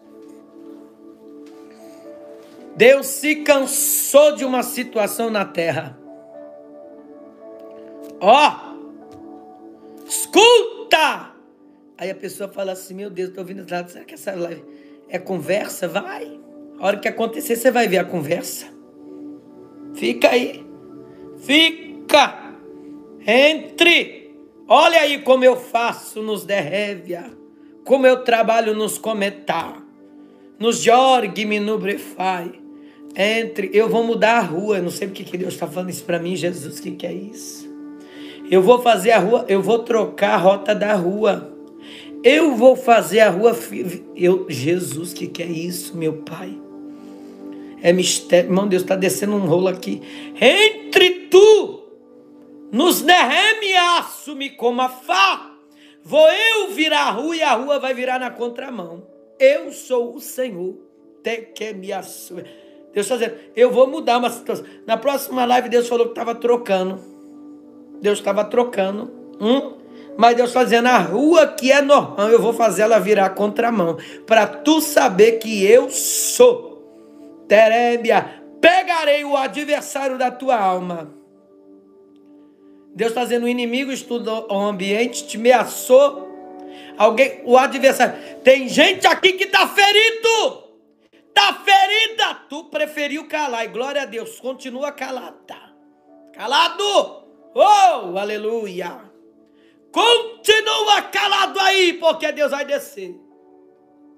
Deus se cansou de uma situação na terra, ó, escuta! Aí a pessoa fala assim, meu Deus, estou ouvindo, será que essa live é conversa? Vai. A hora que acontecer, você vai ver a conversa. Fica aí. Fica. Entre. Olha aí como eu faço nos Derrévia. Como eu trabalho nos Cometá. Nos Jorg-me no Brefai. Entre. Eu vou mudar a rua. Eu não sei porque que Deus está falando isso para mim, Jesus. O que, que é isso? Eu vou fazer a rua. Eu vou trocar a rota da rua. Eu vou fazer a rua... Eu, Jesus, o que, que é isso, meu Pai? É mistério. Irmão, Deus está descendo um rolo aqui. Entre tu, nos Neheme, assume como a fá. Vou eu virar a rua e a rua vai virar na contramão. Eu sou o Senhor. Te que me assume. Deus está dizendo, eu vou mudar uma situação. Na próxima live, Deus falou que estava trocando. Deus estava trocando. Hum? Mas Deus está dizendo, a rua que é normal, eu vou fazer ela virar contramão. Para tu saber que eu sou. Terébia, pegarei o adversário da tua alma. Deus está dizendo, o inimigo estudou o ambiente, te ameaçou. Alguém, o adversário. Tem gente aqui que está ferido. Está ferida. Tu preferiu calar. E glória a Deus, continua calada. Calado. Oh, aleluia. Continua calado aí, porque Deus vai descer.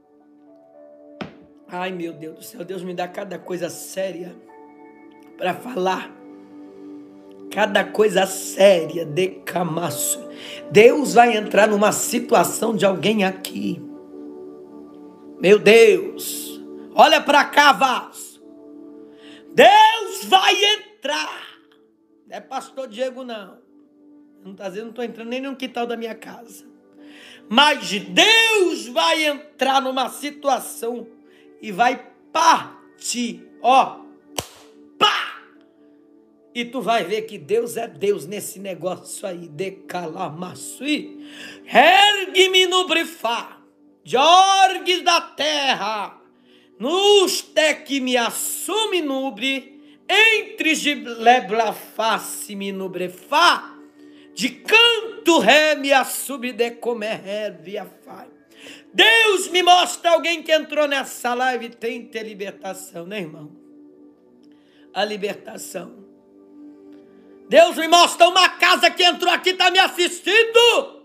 Ai, meu Deus do céu, Deus me dá cada coisa séria para falar. Cada coisa séria, decamaço. Deus vai entrar numa situação de alguém aqui. Meu Deus, olha para cá, vaso. Deus vai entrar. Não é pastor Diego, não. Não está dizendo, não estou entrando nem no quintal da minha casa. Mas Deus vai entrar numa situação e vai partir, ó, pá! E tu vai ver que Deus é Deus nesse negócio aí, decalamaçui. Ergue-me no brifá, jorgues da terra, nos te que me assume nubre, entre giblebla face-me no brefá, de canto ré me assume de comer ré via fai. Deus me mostra alguém que entrou nessa live e tem que ter libertação, né, irmão? A libertação. Deus me mostra uma casa que entrou aqui, está me assistindo.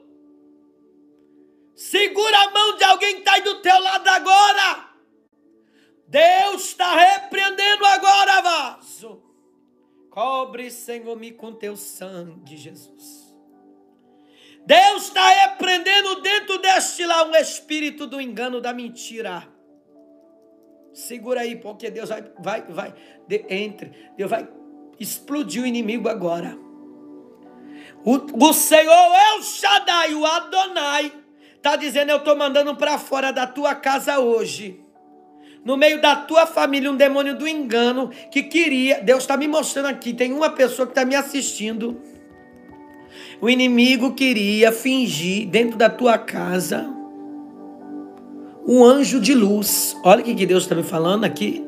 Segura a mão de alguém que está aí do teu lado agora. Deus está repreendendo agora, vaso. Cobre, Senhor, me com teu sangue, Jesus. Deus está repreendendo dentro deste lá um espírito do engano, da mentira. Segura aí, porque Deus vai, vai, vai, de, entre, Deus vai explodir o inimigo agora. O, o Senhor El Shaddai, o Adonai, está dizendo, eu estou mandando para fora da tua casa hoje. No meio da tua família, um demônio do engano que queria, Deus está me mostrando aqui, tem uma pessoa que está me assistindo. O inimigo queria fingir dentro da tua casa um anjo de luz. Olha o que Deus está me falando aqui.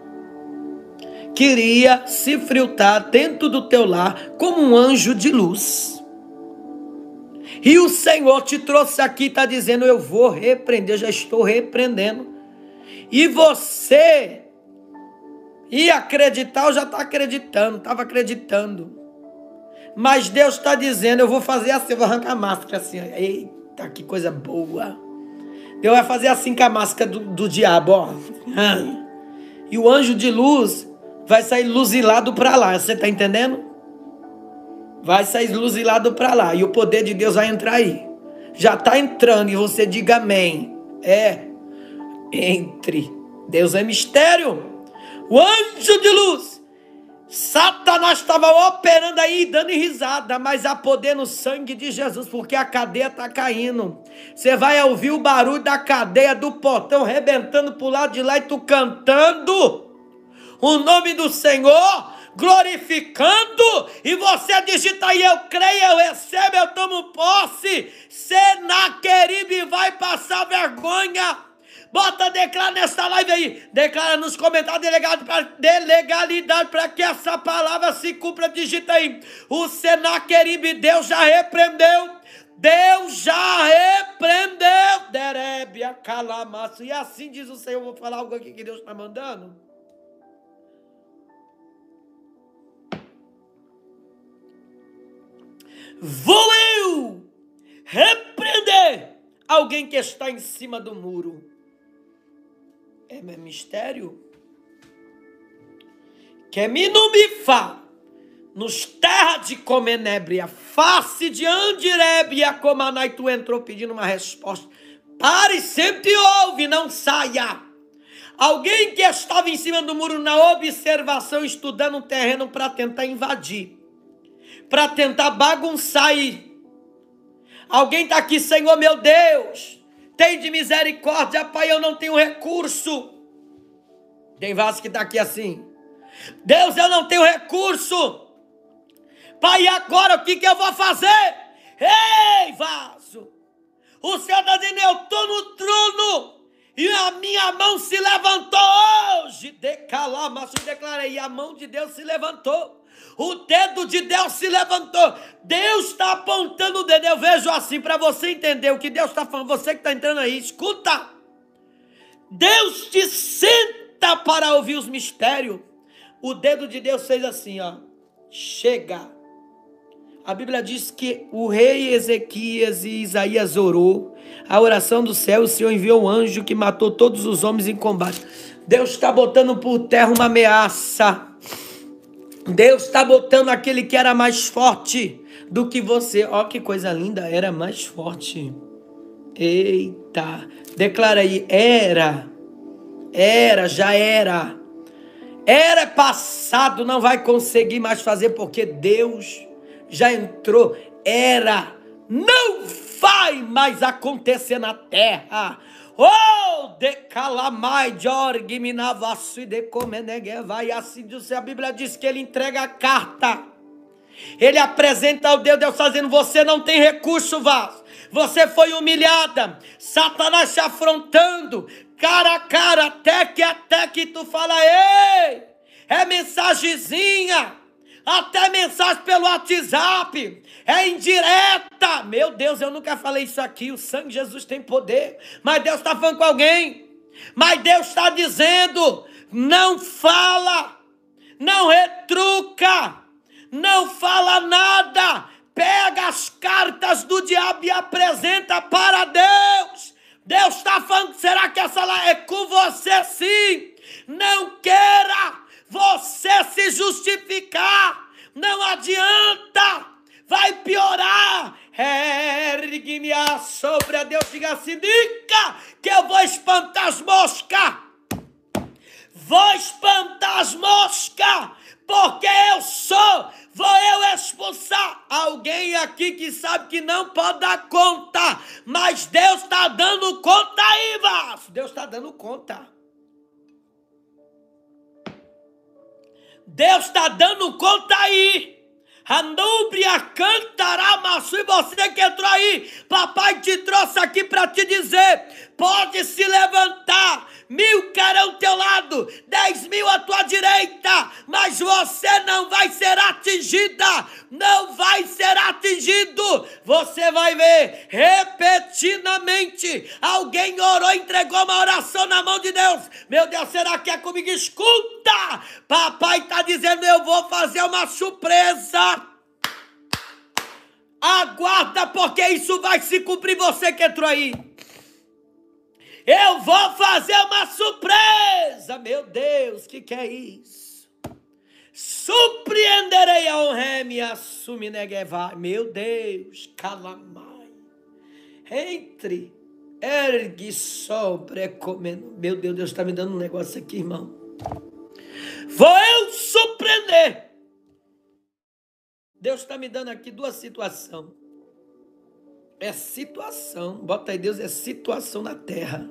Queria se filtrar dentro do teu lar como um anjo de luz. E o Senhor te trouxe aqui, está dizendo, eu vou repreender, já estou repreendendo. E você ia acreditar, ou já está acreditando, estava acreditando. Mas Deus está dizendo, eu vou fazer assim, eu vou arrancar a máscara assim. Eita, que coisa boa. Deus vai fazer assim com a máscara do, do diabo, ó. E o anjo de luz vai sair luzilado para lá, você está entendendo? Vai sair luzilado para lá, e o poder de Deus vai entrar aí. Já está entrando, e você diga amém. É, entre. Deus é mistério. O anjo de luz. Satanás estava operando aí, dando risada, mas há poder no sangue de Jesus, porque a cadeia está caindo. Você vai ouvir o barulho da cadeia, do portão, rebentando para o lado de lá, e tu cantando o nome do Senhor, glorificando, e você digita aí, eu creio, eu recebo, eu tomo posse. Senaqueribe vai passar vergonha. Bota, declara nessa live aí, declara nos comentários delegado pra, de legalidade para que essa palavra se cumpra. Digita aí, o Senaqueribe, Deus já repreendeu, Deus já repreendeu, Derebia calamaço, e assim diz o Senhor. Vou falar algo aqui que Deus está mandando. Vou eu repreender alguém que está em cima do muro. É meu mistério? Que me não me fa, nos terra de Comenébria, face de Andirébia, Comanai, tu entrou pedindo uma resposta. Pare, sempre ouve, não saia. Alguém que estava em cima do muro na observação, estudando um terreno para tentar invadir, para tentar bagunçar aí. Alguém está aqui, Senhor meu Deus, tem de misericórdia, Pai, eu não tenho recurso. Tem vaso que está aqui assim. Deus, eu não tenho recurso. Pai, e agora o que, que eu vou fazer? Ei, vaso. O Senhor está dizendo, eu estou no trono. E a minha mão se levantou hoje. Decalama, eu declarei, e a mão de Deus se levantou. O dedo de Deus se levantou. Deus está apontando o dedo. Eu vejo assim, para você entender o que Deus está falando. Você que está entrando aí, escuta. Deus te senta para ouvir os mistérios. O dedo de Deus fez assim, ó. Chega. A Bíblia diz que o rei Ezequias e Isaías orou. A oração do céu, o Senhor enviou um anjo que matou todos os homens em combate. Deus está botando por terra uma ameaça. Deus está botando aquele que era mais forte do que você. Ó, que coisa linda, era mais forte. Eita, declara aí, era, era, já era. Era passado, não vai conseguir mais fazer porque Deus já entrou. Era, não vai mais acontecer na terra. Oh, de calamai, Jorge, minavassu e de comenegue, vai assim diz, a Bíblia diz que ele entrega a carta. Ele apresenta ao Deus, Deus está dizendo, você não tem recurso, Vaz. Você foi humilhada, Satanás te afrontando, cara a cara, até que até que tu fala, ei, é mensagenzinha, até mensagem pelo WhatsApp, é indireta. Meu Deus, eu nunca falei isso aqui, o sangue de Jesus tem poder, mas Deus está falando com alguém, mas Deus está dizendo, não fala, não retruca, não fala nada, pega as cartas do diabo e apresenta para Deus. Deus está falando, será que essa lá é com você sim? Não queira você se justificar, não adianta, vai piorar. Ergue-me sobre a Deus, diga assim, diga que eu vou espantar as moscas, vou espantar as moscas, porque eu sou, vou eu expulsar. Alguém aqui que sabe que não pode dar conta, mas Deus está dando conta aí, Vasco. Deus está dando conta. Deus está dando conta aí. A núbia cantará, mas e você que entrou aí, papai te trouxe aqui para te dizer, pode se levantar, mil cairão ao teu lado, dez mil à tua direita, mas você não vai ser atingida, não vai ser atingido. Você vai ver, repetidamente, alguém orou, entregou uma oração na mão de Deus. Meu Deus, será que é comigo? Escuta, papai está dizendo, eu vou fazer uma surpresa. Aguarda, porque isso vai se cumprir. Você que entrou aí, eu vou fazer uma surpresa. Meu Deus, o que, que é isso? Surpreenderei a honra me assume neguevai. Meu Deus, calamai. Entre, ergue sobre comendo. Meu Deus, Deus está me dando um negócio aqui, irmão. Vou eu surpreender. Deus está me dando aqui duas situações. É situação, bota aí, Deus, é situação na terra.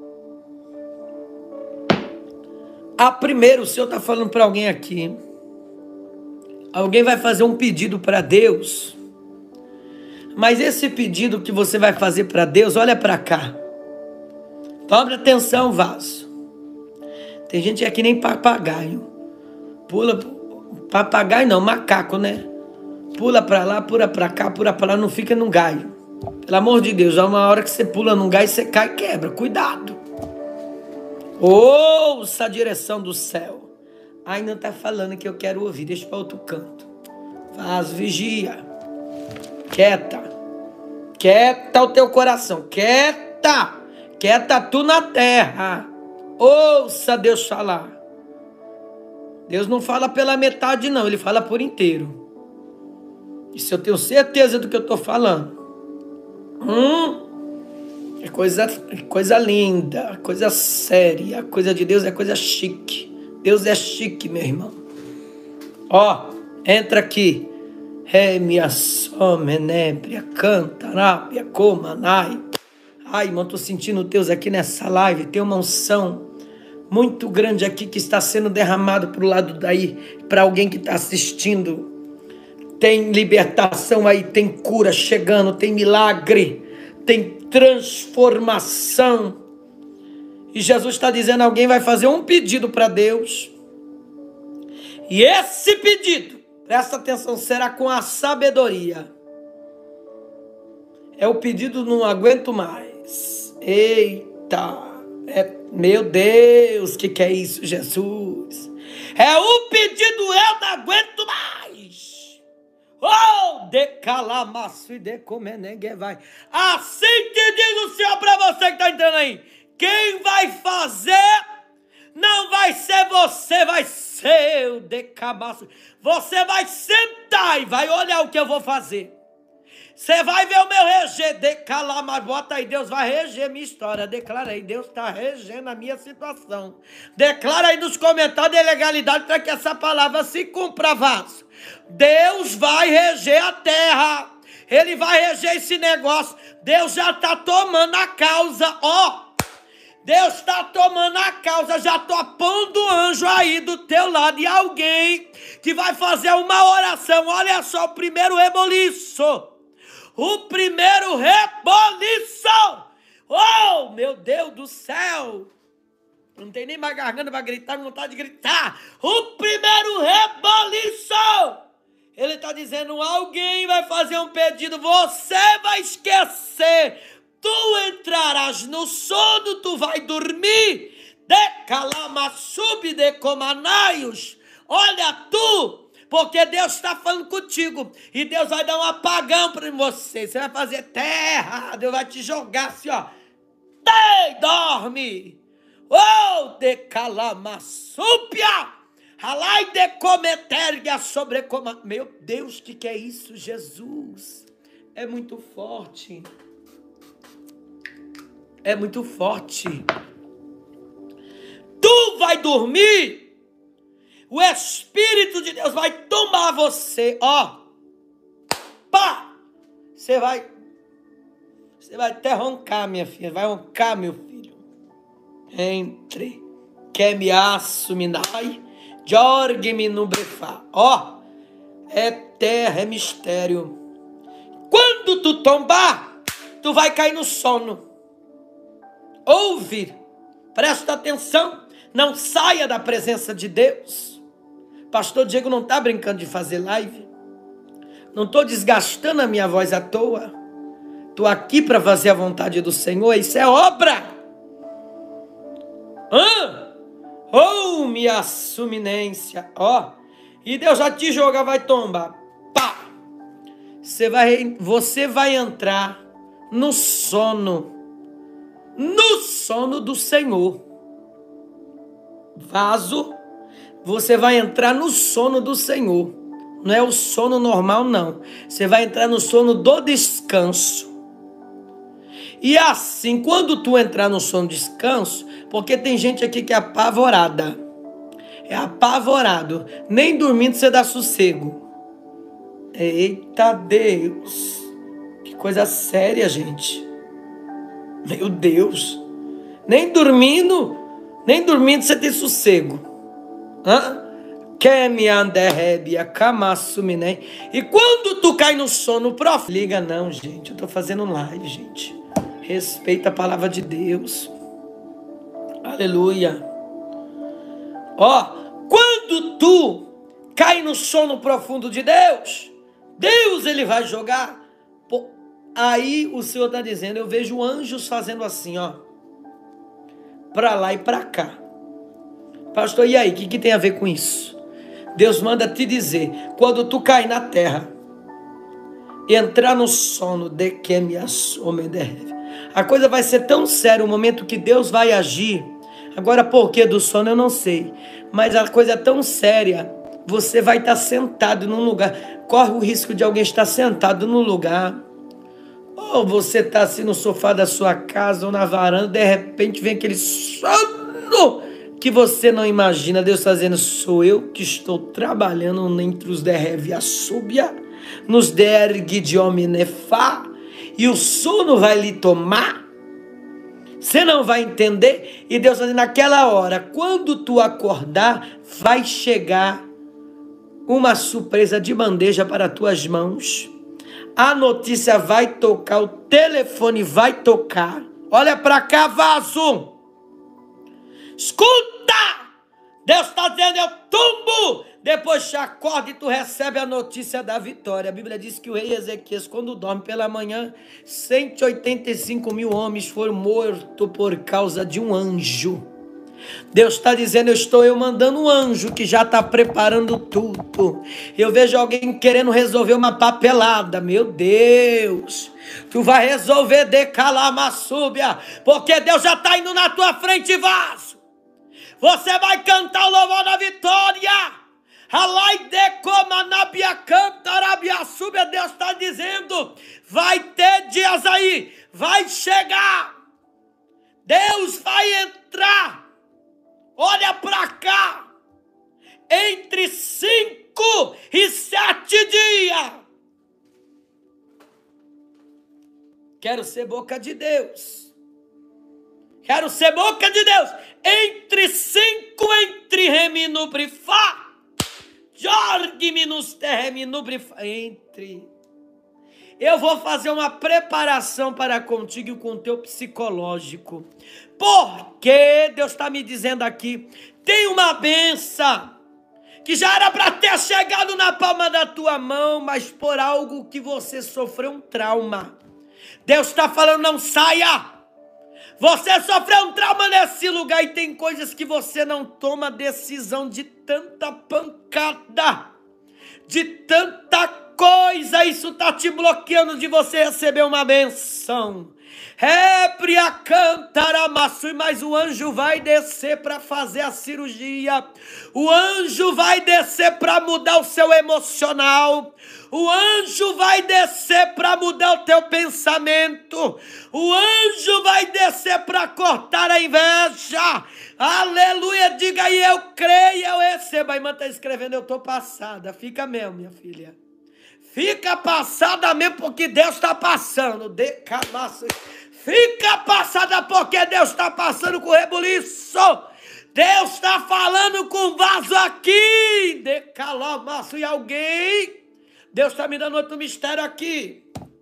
A primeira, o Senhor está falando para alguém aqui. Alguém vai fazer um pedido para Deus. Mas esse pedido que você vai fazer para Deus, olha para cá. Tome atenção, vaso. Tem gente aqui nem papagaio. Pula, papagaio não, macaco, né? Pula para lá, pula para cá, pula para lá, não fica num galho. Pelo amor de Deus, há uma hora que você pula num galho, você cai e quebra. Cuidado. Ouça a direção do céu. Ainda está falando que eu quero ouvir, deixa para outro canto. Faz, vigia. Quieta. Quieta o teu coração. Quieta. Quieta tu na terra. Ouça Deus falar. Deus não fala pela metade não, Ele fala por inteiro. Isso eu tenho certeza do que eu estou falando. Hum, é coisa, é coisa linda, coisa séria. A coisa de Deus é coisa chique. Deus é chique, meu irmão. Ó, entra aqui. Remia, somenébria, cantarápia, comanai. Ai, irmão, tô sentindo Deus aqui nessa live. Tem uma unção muito grande aqui que está sendo derramado pro lado daí, para alguém que está assistindo. Tem libertação aí, tem cura chegando, tem milagre, tem transformação. E Jesus está dizendo, alguém vai fazer um pedido para Deus. E esse pedido, presta atenção, será com a sabedoria. É o pedido não aguento mais. Eita, é, meu Deus, o que, que é isso, Jesus? É o pedido eu não aguento mais. Oh, decalamaço e decomenegue vai. Assim te diz o Senhor para você que está entrando aí. Quem vai fazer não vai ser você, vai ser o decamaço. Você vai sentar e vai olhar o que eu vou fazer. Você vai ver o meu reger, decalar, mas bota aí, Deus vai reger minha história. Declara aí, Deus está regendo a minha situação. Declara aí nos comentários de legalidade para que essa palavra se cumpra, vaso. Deus vai reger a terra. Ele vai reger esse negócio. Deus já está tomando a causa, ó. Deus está tomando a causa, já estou pondo o anjo aí do teu lado. E alguém que vai fazer uma oração, olha só, o primeiro reboliço. O primeiro reboliço. Oh, meu Deus do céu. Não tem nem mais garganta para gritar, com vontade de gritar. O primeiro reboliço. Ele está dizendo, alguém vai fazer um pedido, você vai esquecer. Tu entrarás no sono, tu vai dormir. Decalama sub de comanaios. Olha tu. Porque Deus está falando contigo. E Deus vai dar um apagão para você. Você vai fazer terra. Deus vai te jogar assim, ó. Ei, dorme. Oh, decalamassúpia. Alai de cometerga sobre coma. Meu Deus, que que é isso, Jesus? É muito forte. É muito forte. Tu vai dormir. O Espírito de Deus vai tomar você, ó. Pá! Você vai, você vai até roncar, minha filha. Vai roncar, meu filho. Entre. Que me assuminai. Jorgue-me no brefá. Ó. É terra, é mistério. Quando tu tombar, tu vai cair no sono. Ouve. Presta atenção. Não saia da presença de Deus. Pastor Diego não está brincando de fazer live. Não estou desgastando a minha voz à toa. Estou aqui para fazer a vontade do Senhor. Isso é obra. Hã? Oh, minha suminência. Ó. E Deus já te joga, vai tombar. Pá. Você vai, você vai entrar no sono. No sono do Senhor. Vaso. Você vai entrar no sono do Senhor. Não é o sono normal, não. Você vai entrar no sono do descanso. E assim, quando tu entrar no sono do descanso, porque tem gente aqui que é apavorada. É apavorado. Nem dormindo você dá sossego. Eita Deus. Que coisa séria, gente. Meu Deus. Nem dormindo, nem dormindo você tem sossego. Hã? E quando tu cai no sono, prof... Liga não, gente. Eu tô fazendo live, gente. Respeita a palavra de Deus. Aleluia. Ó, quando tu cai no sono profundo de Deus, Deus ele vai jogar. Pô, aí o Senhor tá dizendo, eu vejo anjos fazendo assim, ó. Pra lá e pra cá. Pastor, e aí? O que, que tem a ver com isso? Deus manda te dizer, quando tu cair na terra, entrar no sono de que me assome deve. A coisa vai ser tão séria, o momento que Deus vai agir. Agora, por que do sono eu não sei. Mas a coisa é tão séria, você vai estar sentado num lugar. Corre o risco de alguém estar sentado num lugar. Ou você está assim no sofá da sua casa ou na varanda, de repente vem aquele sono que você não imagina. Deus está dizendo, sou eu que estou trabalhando entre os derreve a súbia, nos dergue de hominefá, e o sono vai lhe tomar. Você não vai entender. E Deus está dizendo, naquela hora, quando tu acordar, vai chegar uma surpresa de bandeja para tuas mãos. A notícia vai tocar, o telefone vai tocar. Olha para cá, vaso. Escuta! Deus está dizendo, eu tumbo. Depois te acorda e tu recebe a notícia da vitória. A Bíblia diz que o rei Ezequias, quando dorme pela manhã, cento e oitenta e cinco mil homens foram mortos por causa de um anjo. Deus está dizendo, eu estou eu mandando um anjo que já está preparando tudo. Eu vejo alguém querendo resolver uma papelada. Meu Deus, tu vai resolver de calamassúbia, porque Deus já está indo na tua frente, vaso. Você vai cantar o louvor da vitória. Alai de comanabia cantarabia súbia. Deus está dizendo, vai ter dias aí, vai chegar. Deus vai entrar. Olha para cá, entre cinco e sete dias. Quero ser boca de Deus. Quero ser boca de Deus. Entre cinco, entre reminubrifá. Jorge minus terreminubrifá. Entre. Eu vou fazer uma preparação para contigo e com o teu psicológico. Porque Deus está me dizendo aqui, tem uma benção que já era para ter chegado na palma da tua mão, mas por algo que você sofreu um trauma. Deus está falando, não saia. Você sofreu um trauma nesse lugar e tem coisas que você não toma decisão de tanta pancada, de tanta coisa, isso está te bloqueando de você receber uma benção. É pra cantar a maçã, mas o anjo vai descer para fazer a cirurgia. O anjo vai descer para mudar o seu emocional. O anjo vai descer para mudar o teu pensamento. O anjo vai descer para cortar a inveja. Aleluia, diga aí, eu creio, eu recebo. A irmã está escrevendo, eu estou passada. Fica mesmo, minha filha. Fica passada mesmo, porque Deus está passando. Decamaço. Fica passada porque Deus está passando com rebuliço. Deus está falando com o vaso aqui. Decalamaço. E alguém, Deus está me dando outro mistério aqui.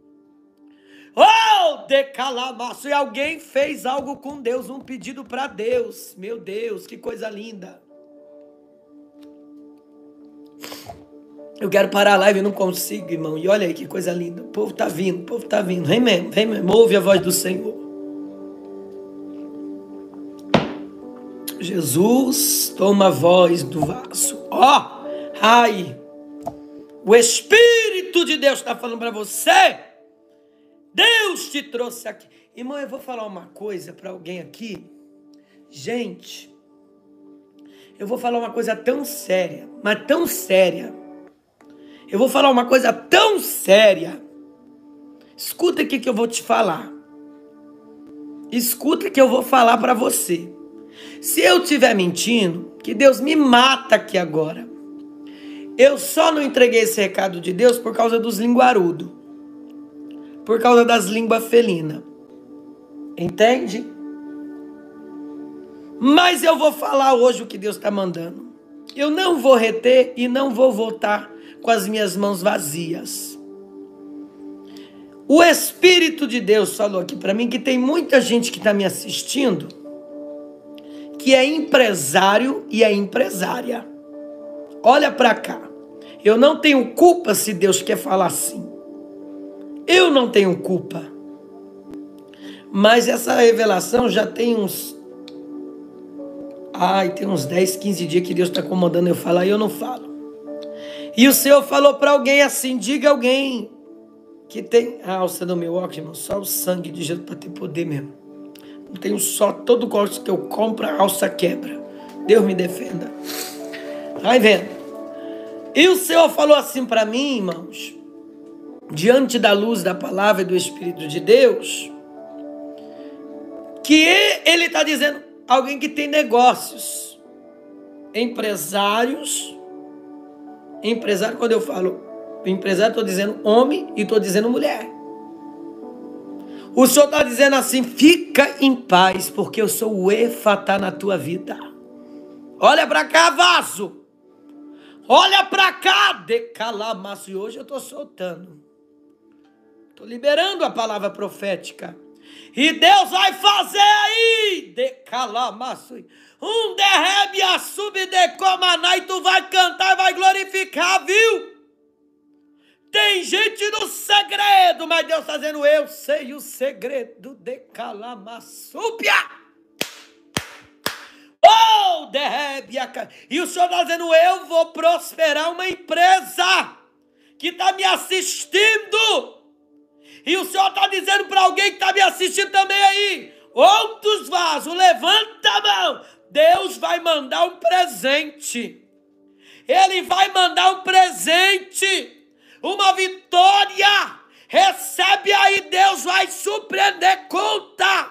Oh, decalamaço. E alguém fez algo com Deus, um pedido para Deus. Meu Deus, que coisa linda. Eu quero parar a live, eu não consigo, irmão. E olha aí que coisa linda. O povo está vindo, o povo está vindo. Vem mesmo, vem mesmo. Ouve a voz do Senhor. Jesus, toma a voz do vaso. Ó, oh, ai. O Espírito de Deus está falando para você. Deus te trouxe aqui. Irmão, eu vou falar uma coisa para alguém aqui. Gente, eu vou falar uma coisa tão séria, mas tão séria. Eu vou falar uma coisa tão séria. Escuta aqui que eu vou te falar. Escuta que eu vou falar para você. Se eu estiver mentindo, que Deus me mata aqui agora. Eu só não entreguei esse recado de Deus por causa dos linguarudos. Por causa das línguas felinas. Entende? Mas eu vou falar hoje o que Deus está mandando. Eu não vou reter e não vou voltar com as minhas mãos vazias. O Espírito de Deus falou aqui para mim que tem muita gente que está me assistindo que é empresário e é empresária. Olha para cá. Eu não tenho culpa se Deus quer falar assim. Eu não tenho culpa. Mas essa revelação já tem uns... Ai, tem uns dez, quinze dias que Deus está comandando eu falar e eu não falo. E o Senhor falou para alguém assim, diga alguém que tem a alça do meu óculos, irmão, só o sangue de Jesus para ter poder mesmo. Não tenho só, todo gosto que eu compro, a alça quebra. Deus me defenda. Vai vendo. E o Senhor falou assim para mim, irmãos, diante da luz da palavra e do Espírito de Deus, que Ele está dizendo, alguém que tem negócios, empresários, empresário, quando eu falo empresário, estou dizendo homem e estou dizendo mulher. O Senhor está dizendo assim, fica em paz, porque eu sou o Efatá na tua vida. Olha para cá, vaso. Olha para cá, decalamaço. E hoje eu estou soltando. Estou liberando a palavra profética. E Deus vai fazer aí, decalamaço, um derrebe a subdecomaná, e tu vai cantar e vai glorificar, viu? Tem gente no segredo, mas Deus está dizendo, eu sei o segredo de calamaçúpia. Oh, derrebe. E o Senhor está dizendo, eu vou prosperar uma empresa que está me assistindo. E o Senhor está dizendo para alguém que está me assistindo também aí, outros vasos, levanta a mão. Deus vai mandar um presente. Ele vai mandar um presente, uma vitória. Recebe aí, Deus vai surpreender conta.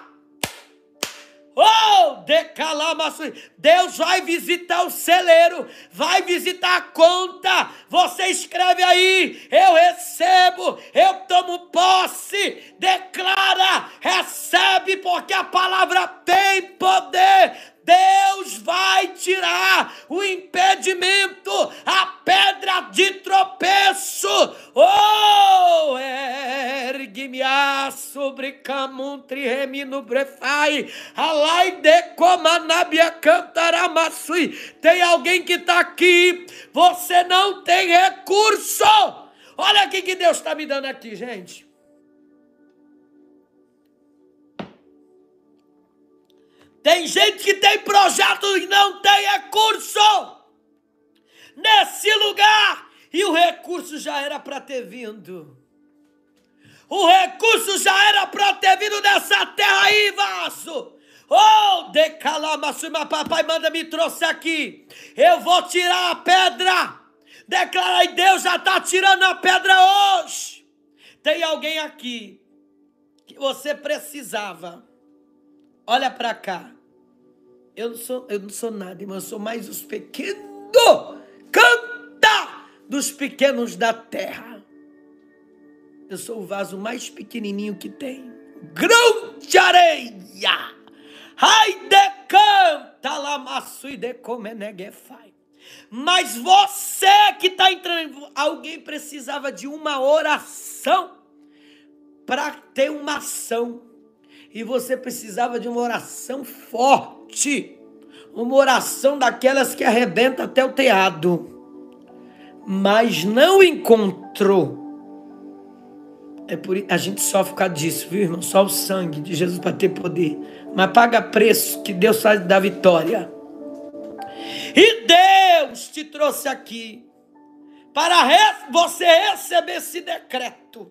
Oh, decalamaçu. Deus vai visitar o celeiro, vai visitar a conta. Você escreve aí, eu recebo, eu tomo posse. Declara, recebe, porque a palavra tem poder. Deus vai tirar o impedimento, a pedra de tropeço. Oh, ergue-me sobre camuntri remino brefai, alai de comanabia cantaramassui. Tem alguém que está aqui, você não tem recurso. Olha aqui que Deus está me dando aqui, gente. Tem gente que tem projeto e não tem recurso nesse lugar. E o recurso já era para ter vindo. O recurso já era para ter vindo nessa terra aí, vaso. Oh, decalamaçu, mas papai manda me trouxe aqui. Eu vou tirar a pedra. Declara aí, Deus já está tirando a pedra hoje. Tem alguém aqui que você precisava. Olha para cá. Eu não sou, eu não sou nada, irmão. Eu sou mais os pequenos. Canta dos pequenos da terra. Eu sou o vaso mais pequenininho que tem. Grão de areia. Ai de canta lamassu e de comenegefai. Mas você que está entrando, alguém precisava de uma oração para ter uma ação. E você precisava de uma oração forte. Uma oração daquelas que arrebenta até o telhado. Mas não encontrou. É por isso a gente sofre por causa disso, viu, irmão? Só o sangue de Jesus para ter poder. Mas paga preço que Deus faz da vitória. E Deus te trouxe aqui para você receber esse decreto.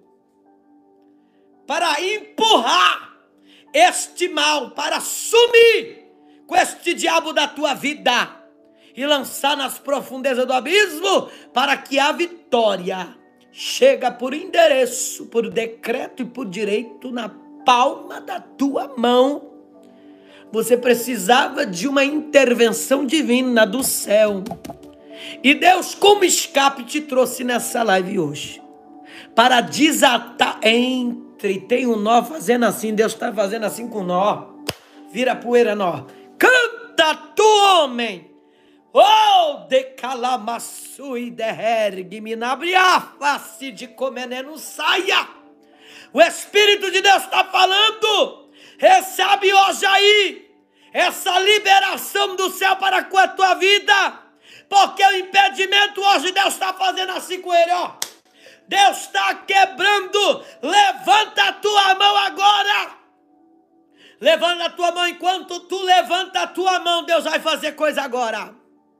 Para empurrar este mal, para sumir com este diabo da tua vida e lançar nas profundezas do abismo, para que a vitória chega por endereço, por decreto e por direito na palma da tua mão. Você precisava de uma intervenção divina do céu. E Deus, como escape, te trouxe nessa live hoje para desatar. Entre, tem um nó fazendo assim, Deus está fazendo assim com nó. Vira poeira, nó. Canta tu, homem. Oh, decalamassu e derregue-me na abria face de comené, não saia. O Espírito de Deus está falando. Recebe hoje aí essa liberação do céu para com a tua vida. Porque o impedimento hoje Deus está fazendo assim com ele, ó. Deus está quebrando. Levanta a tua mão agora. Levanta a tua mão. Enquanto tu levanta a tua mão, Deus vai fazer coisa agora.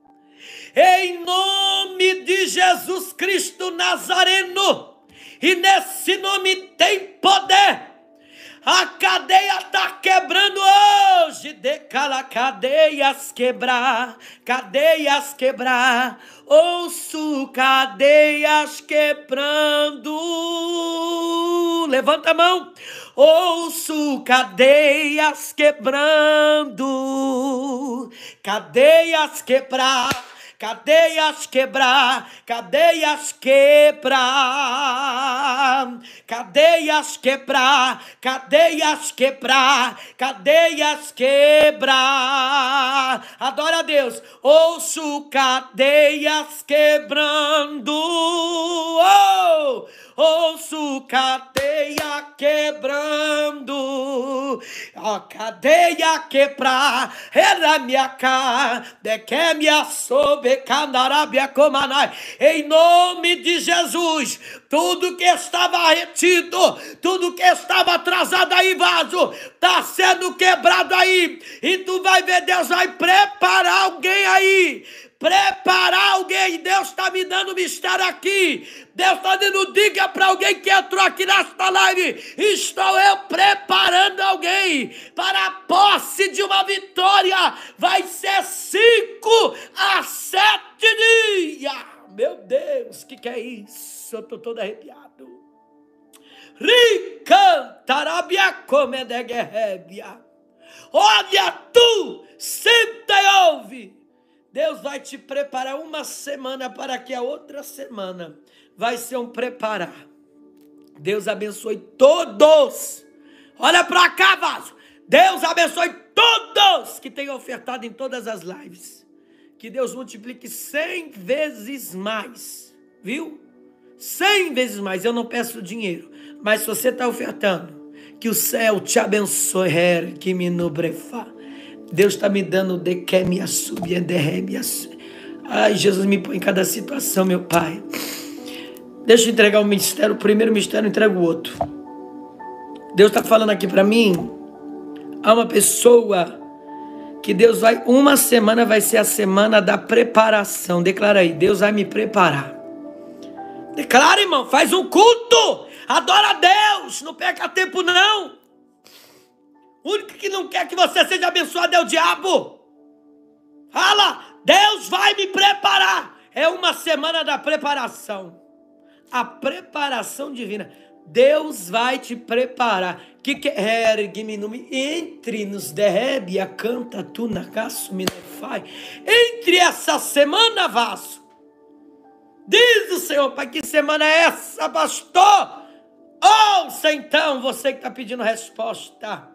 Em nome de Jesus Cristo Nazareno. E nesse nome tem poder. A cadeia está quebrando hoje. Decala cadeias quebrar. Cadeias quebrar. Ouço cadeias quebrando. Levanta a mão. Ouço cadeias quebrando. Cadeias quebrar. Cadeias quebrar, cadeias quebrar, cadeias quebrar, cadeias quebrar, cadeias quebrar. Adora a Deus. Ouço cadeias quebrando. Oh! Ouço cadeia quebrando, ó, cadeia quebrar, era minha cara, de que me assobe, candarabia comanai. Em nome de Jesus, Tudo que estava retido, tudo que estava atrasado aí, vaso, está sendo quebrado aí. E tu vai ver, Deus vai preparar alguém aí. Preparar alguém. Deus está me dando mistério aqui. Deus está dizendo, diga para alguém que entrou aqui nesta live. Estou eu preparando alguém para a posse de uma vitória. Vai ser cinco a sete dias. Meu Deus, o que, que é isso? Eu estou todo arrepiado. Ricantarabia comedeguerrebia. Olha tu, senta e ouve. Deus vai te preparar uma semana para que a outra semana vai ser um preparar. Deus abençoe todos. Olha para cá, vaso. Deus abençoe todos que têm ofertado em todas as lives. Que Deus multiplique cem vezes mais. Viu? Cem vezes mais. Eu não peço dinheiro. Mas se você está ofertando, que o céu te abençoe. Que me nubrefa. Deus está me dando de que me assubia, derrebe. Ai, Jesus, me põe em cada situação, meu Pai. Deixa eu entregar o mistério. O primeiro mistério, eu entrego o outro. Deus está falando aqui para mim. Há uma pessoa que Deus vai... Uma semana vai ser a semana da preparação. Declara aí. Deus vai me preparar. Declara, irmão. Faz um culto. Adora a Deus. Não perca tempo, não. O único que não quer que você seja abençoado é o diabo. Fala, Deus vai me preparar. É uma semana da preparação. A preparação divina. Deus vai te preparar. Que que entre nos derrebia, canta tu na caço me faz. Entre essa semana, vaso. Diz o Senhor, Pai, que semana é essa, pastor? Ouça então, você que está pedindo resposta.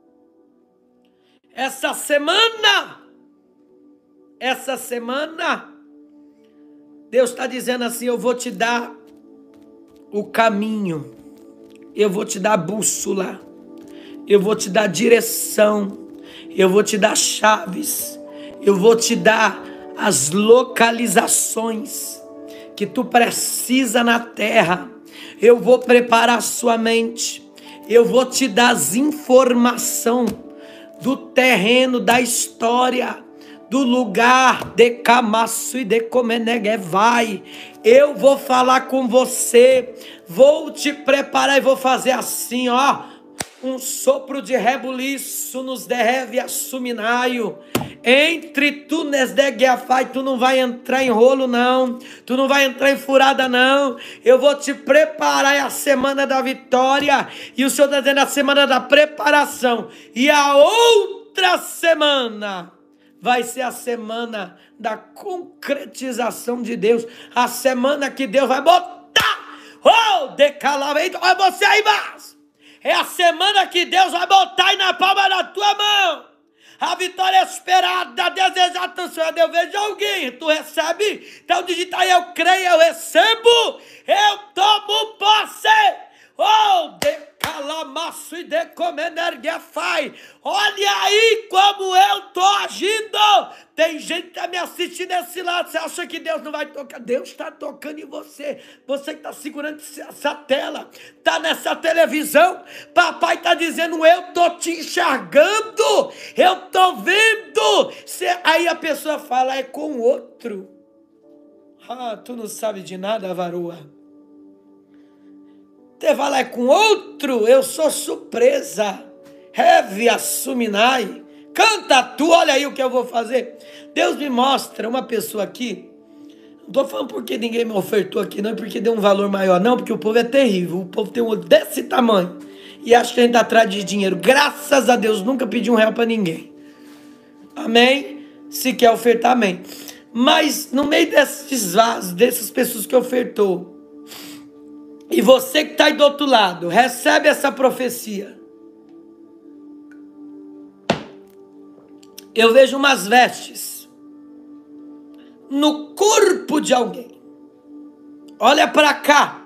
Essa semana, essa semana, Deus está dizendo assim, eu vou te dar o caminho, eu vou te dar a bússola, eu vou te dar direção, eu vou te dar chaves, eu vou te dar as localizações que tu precisa na terra, eu vou preparar a sua mente, eu vou te dar as informações do terreno, da história, do lugar de Camaço e de Comenegue, vai. Eu vou falar com você, vou te preparar e vou fazer assim, ó. Um sopro de rebuliço nos derreve assuminaio. Entre tu nesdegueafai, tu não vai entrar em rolo não, tu não vai entrar em furada não. Eu vou te preparar, é a semana da vitória. E o Senhor está dizendo a semana da preparação. E a outra semana vai ser a semana da concretização de Deus. A semana que Deus vai botar, oh, decalamento, olha você aí, mas é a semana que Deus vai botar aí na palma da tua mão. A vitória esperada, desejada, eu vejo alguém, tu recebe? Então digita aí, eu creio, eu recebo, eu tomo posse. Oh, de calamaço e de comenergia fai. Olha aí como eu tô agindo. Tem gente que tá me assistindo desse lado. Você acha que Deus não vai tocar? Deus está tocando em você. Você que tá segurando essa tela, tá nessa televisão. Papai tá dizendo, eu tô te enxergando. Eu tô vendo. Cê... Aí a pessoa fala, é com outro. Ah, tu não sabe de nada, varoa. Você vai lá com outro, eu sou surpresa. Heve assuminai. Canta tu, olha aí o que eu vou fazer. Deus me mostra uma pessoa aqui. Não estou falando porque ninguém me ofertou aqui, não, porque deu um valor maior, não, porque o povo é terrível. O povo tem um olho desse tamanho. E acha que a gente está atrás de dinheiro. Graças a Deus, nunca pedi um real para ninguém. Amém? Se quer ofertar, amém. Mas no meio desses vasos, dessas pessoas que ofertou, e você que está aí do outro lado, recebe essa profecia. Eu vejo umas vestes no corpo de alguém. Olha para cá.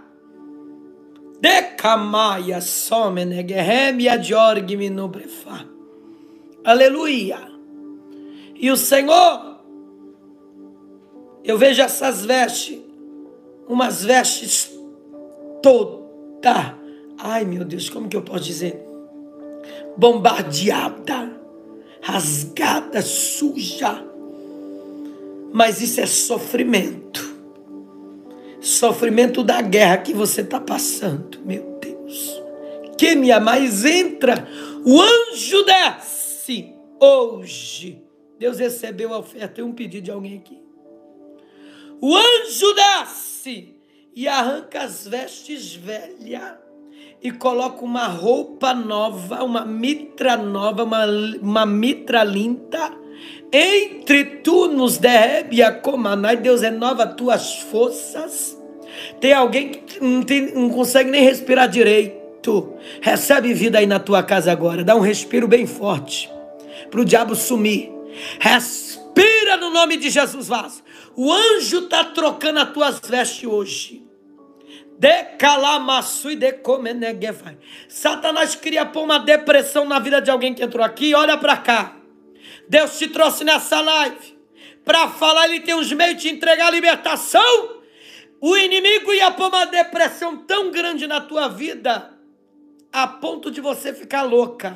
Decamaia someneguerremia diorg minubrefa. Aleluia. E o Senhor, eu vejo essas vestes, umas vestes toda, ai meu Deus, como que eu posso dizer? Bombardeada, rasgada, suja. Mas isso é sofrimento. Sofrimento da guerra que você está passando, meu Deus. Que me mais entra, o anjo desce hoje. Deus recebeu a oferta e um pedido de alguém aqui. O anjo desce e arranca as vestes velhas e coloca uma roupa nova, uma mitra nova, uma, uma mitra linda. Entre tu nos derrebe a comanai, Deus renova tuas forças. Tem alguém que não, tem, não consegue nem respirar direito. Recebe vida aí na tua casa agora. Dá um respiro bem forte para o diabo sumir. Respira no nome de Jesus, vaso. O anjo está trocando as tuas vestes hoje. Satanás queria pôr uma depressão na vida de alguém que entrou aqui. Olha para cá. Deus te trouxe nessa live para falar, ele tem uns meios de entregar a libertação. O inimigo ia pôr uma depressão tão grande na tua vida, a ponto de você ficar louca.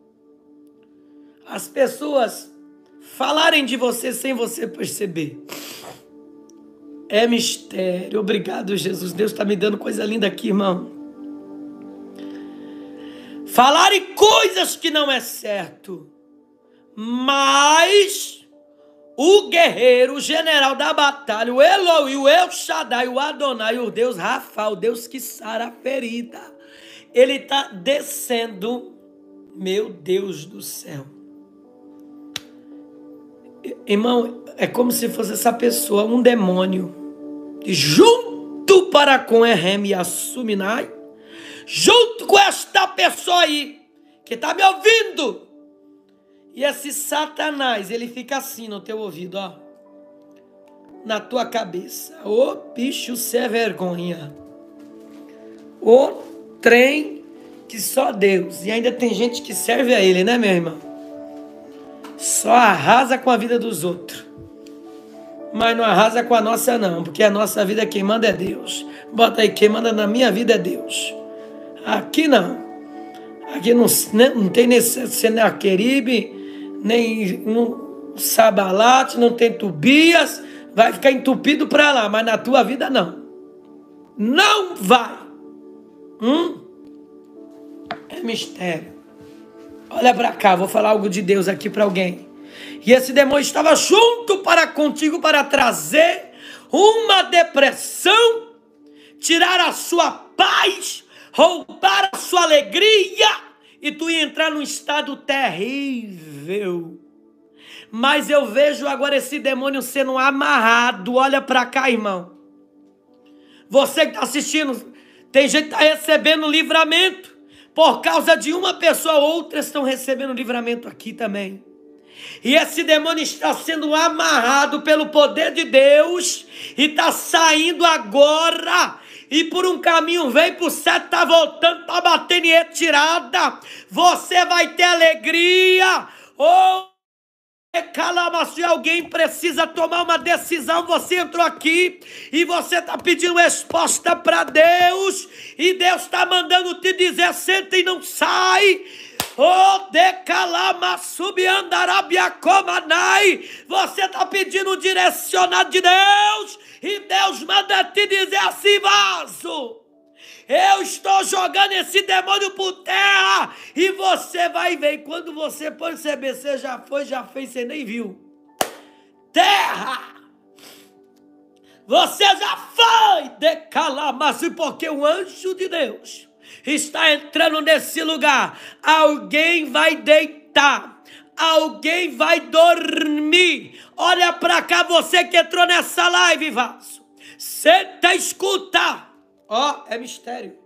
As pessoas falarem de você sem você perceber. É mistério. Obrigado, Jesus. Deus está me dando coisa linda aqui, irmão. Falarem coisas que não é certo. Mas o guerreiro, o general da batalha, o Elohim, o El Shaddai, o Adonai, o Deus Rafa, o Deus que sara a ferida, ele está descendo, meu Deus do céu. Irmão, é como se fosse essa pessoa, um demônio, junto para com Ehem e Assuminai, junto com esta pessoa aí, que está me ouvindo. E esse Satanás, ele fica assim no teu ouvido, ó. Na tua cabeça. Ô bicho sem vergonha. Ô trem que só Deus. E ainda tem gente que serve a ele, né, meu irmão? Só arrasa com a vida dos outros. Mas não arrasa com a nossa não. Porque a nossa vida quem manda é Deus. Bota aí, quem manda na minha vida é Deus. Aqui não. Aqui não, não tem nesse Senaqueribe, nem no Sabalate, não tem Tobias, vai ficar entupido para lá, mas na tua vida não. Não vai. Hum? É mistério. Olha para cá, vou falar algo de Deus aqui para alguém. E esse demônio estava junto para contigo para trazer uma depressão, tirar a sua paz, roubar a sua alegria, e tu ia entrar num estado terrível. Mas eu vejo agora esse demônio sendo amarrado. Olha para cá, irmão. Você que está assistindo, tem gente que está recebendo livramento. Por causa de uma pessoa, outras estão recebendo livramento aqui também. E esse demônio está sendo amarrado pelo poder de Deus e está saindo agora. E por um caminho vem por certo, está voltando, está batendo em retirada. Você vai ter alegria. Oh, calma, se alguém precisa tomar uma decisão, você entrou aqui e você está pedindo resposta para Deus. E Deus está mandando te dizer, senta e não sai. Oh, decalama subiandarabiacomanai. Você está pedindo um direcionado de Deus. E Deus manda te dizer assim, vaso. Eu estou jogando esse demônio por terra. E você vai ver. Quando você perceber, você já foi, já fez, você nem viu. Terra. Você já foi. Decalama, porque o anjo de Deus está entrando nesse lugar. Alguém vai deitar. Alguém vai dormir. Olha para cá, você que entrou nessa live, vaso. Senta e escuta. Ó, oh, é mistério.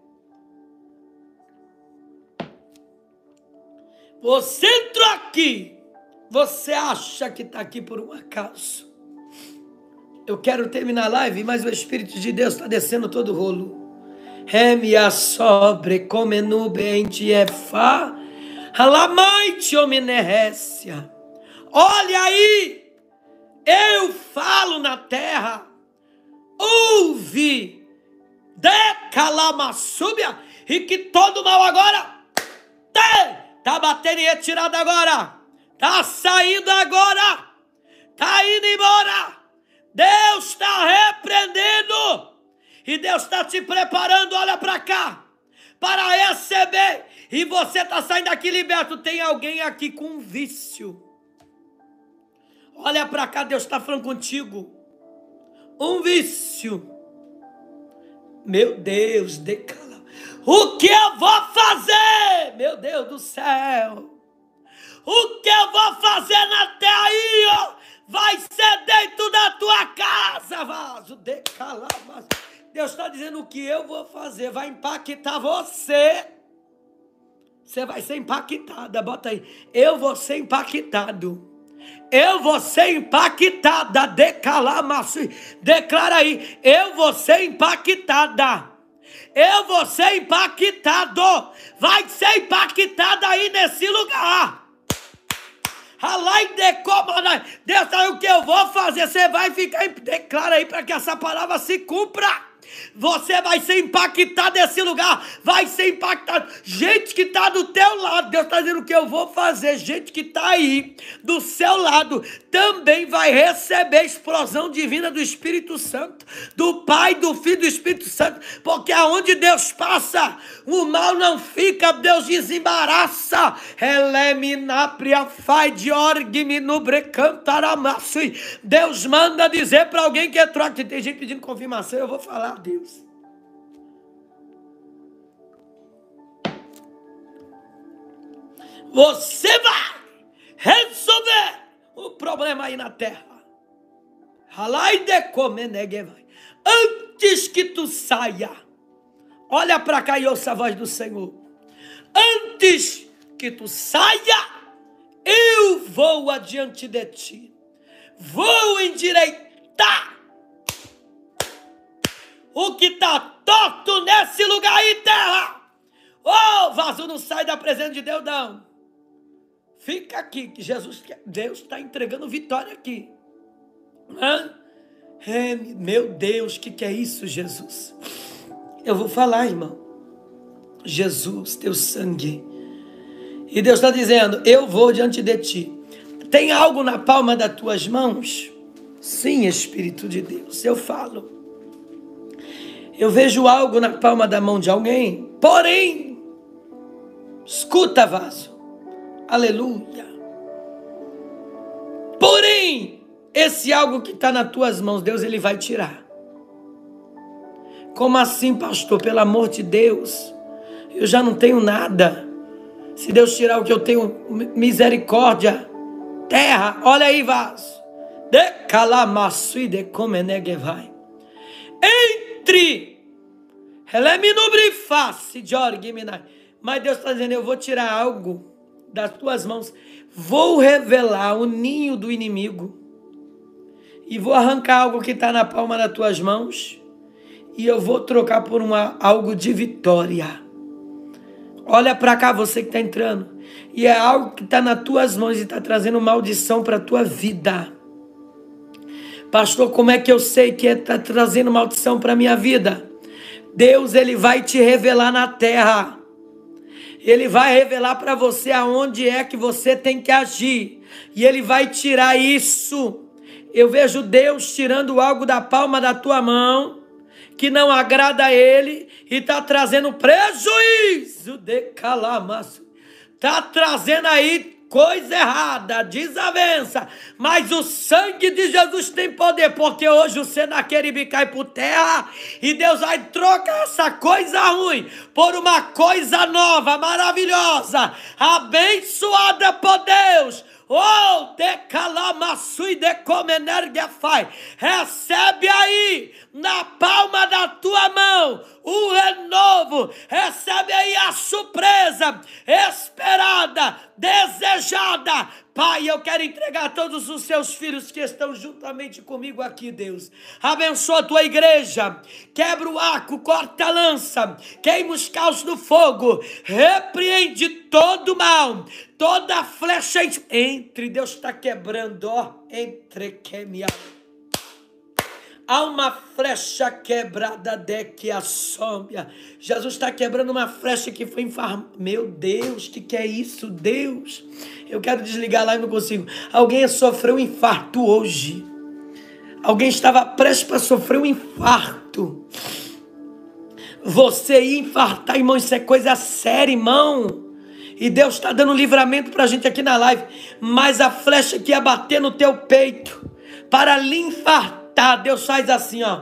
Você entrou aqui. Você acha que está aqui por um acaso. Eu quero terminar a live, mas o Espírito de Deus está descendo todo o rolo. Remia sobre comenu bente efa, alamaite ominerécia. Olha aí, eu falo na terra, ouve, decalamassúbia, e que todo mal agora está batendo e retirado agora, está saindo agora, está indo embora. Deus está repreendendo e Deus está te preparando, olha para cá, para receber, e você está saindo daqui liberto. Tem alguém aqui com um vício, olha para cá, Deus está falando contigo, um vício, meu Deus, decala, o que eu vou fazer, meu Deus do céu, o que eu vou fazer na terra aí, ó, vai ser dentro da tua casa, vaso, decala, vaso. Deus está dizendo: o que eu vou fazer vai impactar você. Você vai ser impactada. Bota aí. Eu vou ser impactado. Eu vou ser impactada. Decalamaço. Declara aí. Eu vou ser impactada. Eu vou ser impactado. Vai ser impactada aí nesse lugar. Deus sabe o que eu vou fazer. Você vai ficar. Declara aí para que essa palavra se cumpra. Você vai ser impactado nesse lugar. Vai ser impactado. Gente que está do teu lado, Deus está dizendo o que eu vou fazer. Gente que está aí do seu lado também vai receber explosão divina do Espírito Santo, do Pai, do Filho e do Espírito Santo. Porque aonde Deus passa, o mal não fica. Deus desembaraça. Deus manda dizer para alguém que é troca. Tem gente pedindo confirmação, eu vou falar. Deus, você vai resolver o problema aí na terra. Antes que tu saia, olha para cá e ouça a voz do Senhor. Antes que tu saia, eu vou adiante de ti, vou endireitar o que está torto nesse lugar aí, terra. Oh, vaso, não sai da presença de Deus, não. Fica aqui, que Jesus, Deus está entregando vitória aqui. Hã? É, meu Deus, o que, que é isso, Jesus? Eu vou falar, irmão. Jesus, teu sangue. E Deus está dizendo: eu vou diante de ti. Tem algo na palma das tuas mãos? Sim, Espírito de Deus, eu falo. Eu vejo algo na palma da mão de alguém, porém, escuta, vaso, aleluia. Porém, esse algo que está nas tuas mãos, Deus, ele vai tirar. Como assim, pastor? Pelo amor de Deus, eu já não tenho nada. Se Deus tirar o que eu tenho, misericórdia, terra, olha aí, vaso. De calamaçu e de comenegue vai. Entre mas Deus está dizendo: eu vou tirar algo das tuas mãos, vou revelar o ninho do inimigo e vou arrancar algo que está na palma das tuas mãos e eu vou trocar por uma, algo de vitória. Olha para cá, você que está entrando, e é algo que está nas tuas mãos e está trazendo maldição para a tua vida. Pastor, como é que eu sei que está trazendo maldição para a minha vida? Deus, ele vai te revelar na terra. Ele vai revelar para você aonde é que você tem que agir. E ele vai tirar isso. Eu vejo Deus tirando algo da palma da tua mão que não agrada a ele e está trazendo prejuízo de calamaço. Está trazendo aí coisa errada, desavença, mas o sangue de Jesus tem poder, porque hoje o Senaqueribe cai por terra e Deus vai trocar essa coisa ruim por uma coisa nova, maravilhosa, abençoada por Deus. Oh, de calamaçu e de comenergia fai. Recebe aí na palma da tua mão o renovo. Recebe aí a surpresa esperada, desejada. Pai, eu quero entregar todos os seus filhos que estão juntamente comigo aqui, Deus. Abençoa a tua igreja. Quebra o arco, corta a lança, queima os caos no fogo. Repreende todo mal, toda flecha entre. Deus está quebrando, ó, entre que me Há uma flecha quebrada de que assombra. Jesus está quebrando uma flecha que foi infartada. Meu Deus, o que, que é isso, Deus? Eu quero desligar lá e não consigo. Alguém sofreu um infarto hoje. Alguém estava prestes para sofrer um infarto. Você ia infartar, irmão, isso é coisa séria, irmão. E Deus está dando livramento para a gente aqui na live. Mas a flecha que ia bater no teu peito, para lhe infartar, Deus faz assim, ó.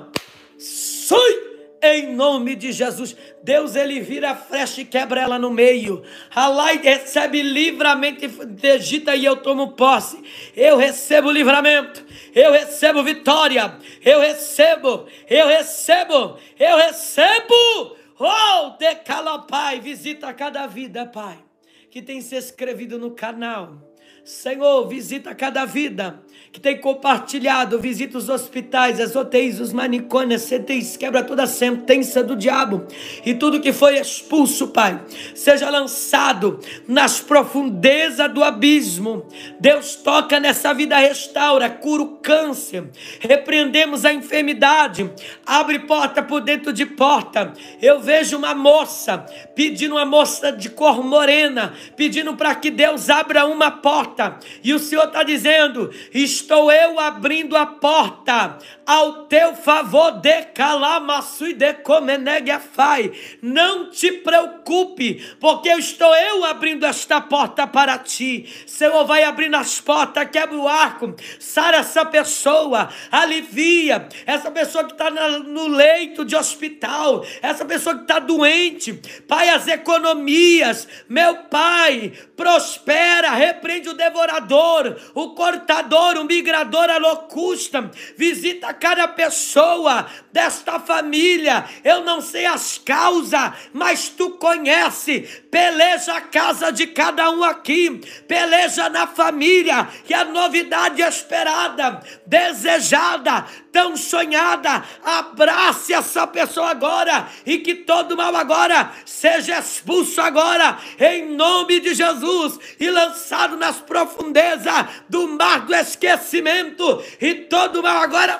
Sui! Em nome de Jesus. Deus, ele vira a flecha e quebra ela no meio. Alá recebe livramento e digita e eu tomo posse. Eu recebo livramento. Eu recebo vitória. Eu recebo. Eu recebo. Eu recebo. Oh, decala, Pai. Visita cada vida, Pai, que tem se inscrevido no canal. Senhor, visita cada vida que tem compartilhado, visita os hospitais, as U T Is, os manicômios, C T Is, quebra toda a sentença do diabo e tudo que foi expulso, Pai, seja lançado nas profundezas do abismo. Deus, toca nessa vida, restaura, cura o câncer, repreendemos a enfermidade, abre porta por dentro de porta. Eu vejo uma moça pedindo, uma moça de cor morena, pedindo para que Deus abra uma porta. E o Senhor está dizendo: estou eu abrindo a porta ao teu favor. De calamaçu e de comenegafai. Não te preocupe, porque eu estou eu abrindo esta porta para ti. Senhor, vai abrindo as portas, quebra o arco, sara essa pessoa, alivia essa pessoa que está no leito de hospital, essa pessoa que está doente. Pai, as economias, meu Pai, prospera, repreende o devorador, o cortador, o migrador, a locusta. Visita cada pessoa desta família. Eu não sei as causas, mas tu conhece. Peleja a casa de cada um aqui, peleja na família, que a novidade esperada, desejada, tão sonhada, abrace essa pessoa agora, e que todo mal agora seja expulso agora, em nome de Jesus, e lançado nas profundezas do mar do esquecimento, e todo mal agora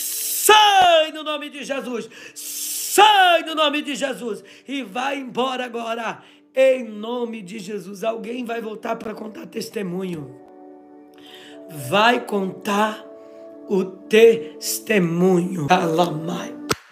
sai no nome de Jesus, sai no nome de Jesus, e vai embora agora, em nome de Jesus. Alguém vai voltar para contar testemunho, vai contar o testemunho. Alamai.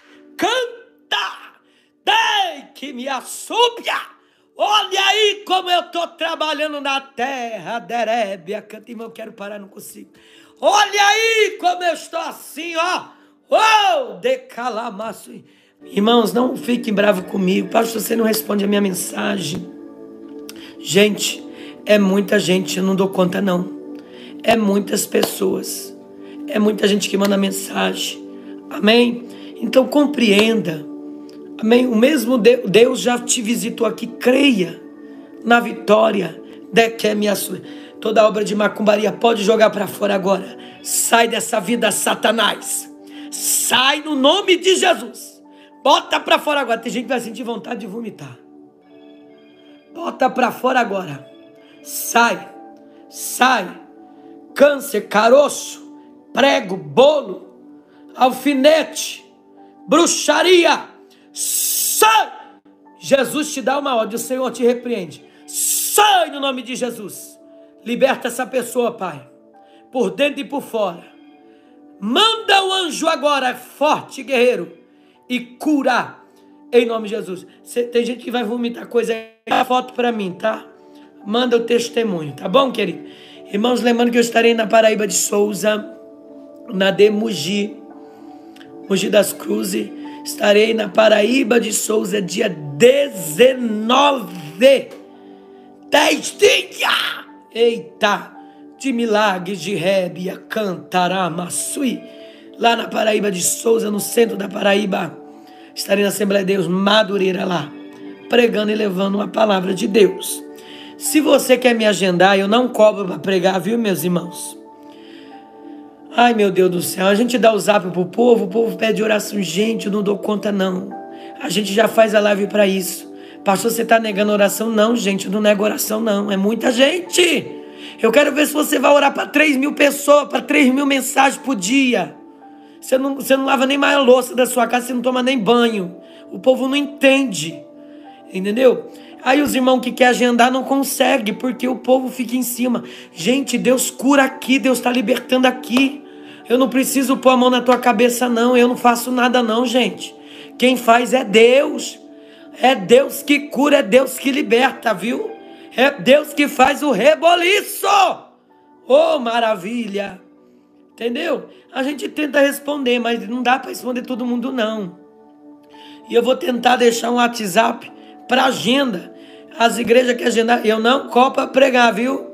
Canta! Dei que me assúbia! Olha aí como eu estou trabalhando na terra. Derébia, canta, irmão, eu quero parar, não consigo. Olha aí como eu estou assim, ó. Oh, decalamaço. Irmãos, não fiquem bravos comigo. Pastor, você não responde a minha mensagem. Gente, é muita gente, eu não dou conta não. É muitas pessoas. É muita gente que manda mensagem. Amém? Então compreenda. Amém? O mesmo Deus já te visitou aqui. Creia na vitória. De que me assure. Toda obra de macumbaria pode jogar para fora agora. Sai dessa vida, Satanás. Sai no nome de Jesus. Bota para fora agora. Tem gente que vai sentir vontade de vomitar. Bota para fora agora. Sai. Sai. Câncer, caroço, prego, bolo, alfinete, bruxaria. Sai! Jesus te dá uma ordem, o Senhor te repreende. Sai no nome de Jesus. Liberta essa pessoa, Pai, por dentro e por fora. Manda o anjo agora, forte guerreiro, e cura em nome de Jesus. Cê, tem gente que vai vomitar coisa aí. Dá a foto para mim, tá? Manda o testemunho, tá bom, querido? Irmãos, lembrando que eu estarei na Paraíba de Souza, na de Mogi, Mogi das Cruzes. Estarei na Paraíba de Souza dia dezenove. Dez dias. Eita, de milagres de Rébia, Cantará, Maçui. Lá na Paraíba de Souza, no centro da Paraíba. Estarei na Assembleia de Deus Madureira lá, pregando e levando uma palavra de Deus. Se você quer me agendar, eu não cobro para pregar, viu, meus irmãos? Ai, meu Deus do céu, a gente dá o zap pro povo, o povo pede oração. Gente, eu não dou conta, não. A gente já faz a live para isso. Pastor, você está negando oração? Não, gente, eu não nego oração, não. É muita gente. Eu quero ver se você vai orar para três mil pessoas, para três mil mensagens por dia. Você não, você não lava nem mais a louça da sua casa, você não toma nem banho. O povo não entende, entendeu? Aí os irmãos que querem agendar não conseguem, porque o povo fica em cima. Gente, Deus cura aqui, Deus está libertando aqui. Eu não preciso pôr a mão na tua cabeça, não. Eu não faço nada, não, gente. Quem faz é Deus. É Deus que cura, é Deus que liberta, viu? É Deus que faz o reboliço. Oh, maravilha. Entendeu? A gente tenta responder, mas não dá para responder todo mundo, não. E eu vou tentar deixar um WhatsApp para agenda. As igrejas que agendar, eu não cobro para pregar, viu?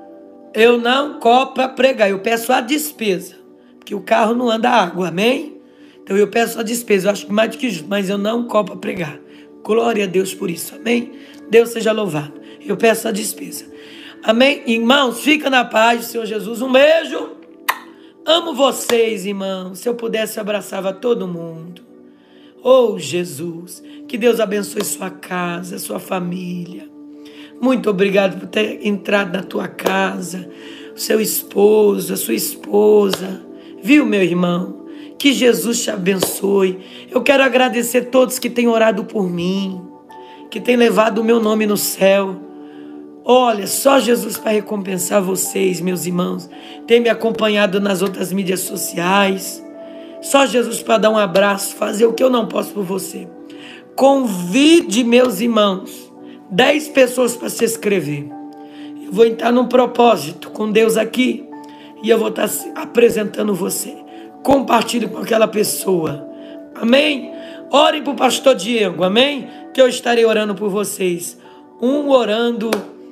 Eu não cobro para pregar. Eu peço a despesa. Porque o carro não anda água, amém? Então eu peço a despesa. Eu acho que mais do que justo, mas eu não cobro para pregar. Glória a Deus por isso, amém? Deus seja louvado. Eu peço a despesa. Amém? Irmãos, fica na paz do Senhor Jesus. Um beijo. Amo vocês, irmãos. Se eu pudesse, eu abraçava todo mundo. Oh, Jesus. Que Deus abençoe sua casa, sua família. Muito obrigado por ter entrado na tua casa. O seu esposo, a sua esposa. Viu, meu irmão? Que Jesus te abençoe. Eu quero agradecer a todos que têm orado por mim, que têm levado o meu nome no céu. Olha, só Jesus para recompensar vocês, meus irmãos. Tem me acompanhado nas outras mídias sociais. Só Jesus para dar um abraço, fazer o que eu não posso por você. Convide, meus irmãos, dez pessoas para se inscrever. Eu vou entrar num propósito com Deus aqui e eu vou estar apresentando você. Compartilhe com aquela pessoa. Amém? Orem para o pastor Diego, amém? Que eu estarei orando por vocês. Um orando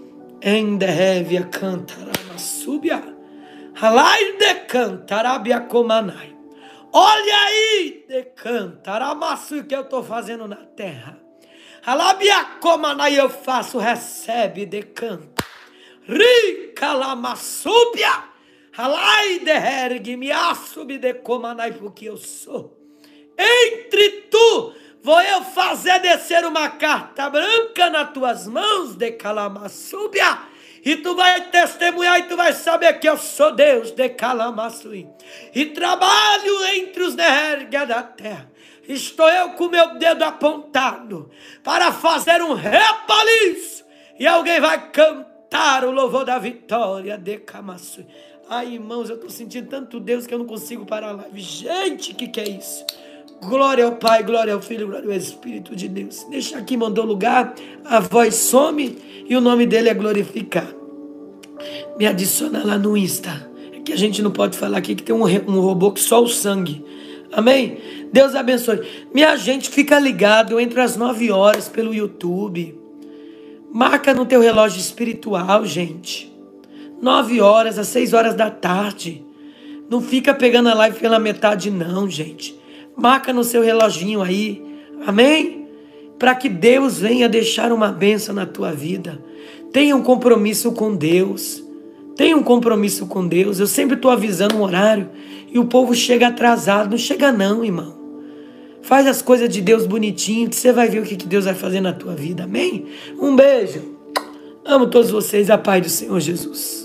em derrevia cantarama súbia. Halai de cantarabia comanai. Olha aí, de cantaramaçu, o que eu estou fazendo na terra. Halabia comanai eu faço, recebe de canto. Rica lamassúbia. Halai de hergue me assube de comanai, porque eu sou. Entre tu, vou eu fazer descer uma carta branca nas tuas mãos de calamassúbia, e tu vai testemunhar e tu vai saber que eu sou Deus de calamassui, e trabalho entre os nergues da terra. Estou eu com meu dedo apontado para fazer um reboliço, e alguém vai cantar o louvor da vitória de Camassui. Ai, irmãos, eu estou sentindo tanto Deus que eu não consigo parar a live. Gente, o que, que é isso? Glória ao Pai, glória ao Filho, glória ao Espírito de Deus. Deixa aqui, mandou lugar, a voz some e o nome dele é glorificado. Me adiciona lá no Insta. É que a gente não pode falar aqui que tem um, um robô que só o sangue. Amém? Deus abençoe. Minha gente, fica ligado entre as nove horas pelo YouTube. Marca no teu relógio espiritual, gente. Nove horas às seis horas da tarde. Não fica pegando a live pela metade, não, gente. Marca no seu reloginho aí, amém? Para que Deus venha deixar uma bênção na tua vida. Tenha um compromisso com Deus. Tenha um compromisso com Deus. Eu sempre estou avisando um horário e o povo chega atrasado. Não chega não, irmão. Faz as coisas de Deus bonitinho que você vai ver o que Deus vai fazer na tua vida, amém? Um beijo. Amo todos vocês, a paz do Senhor Jesus.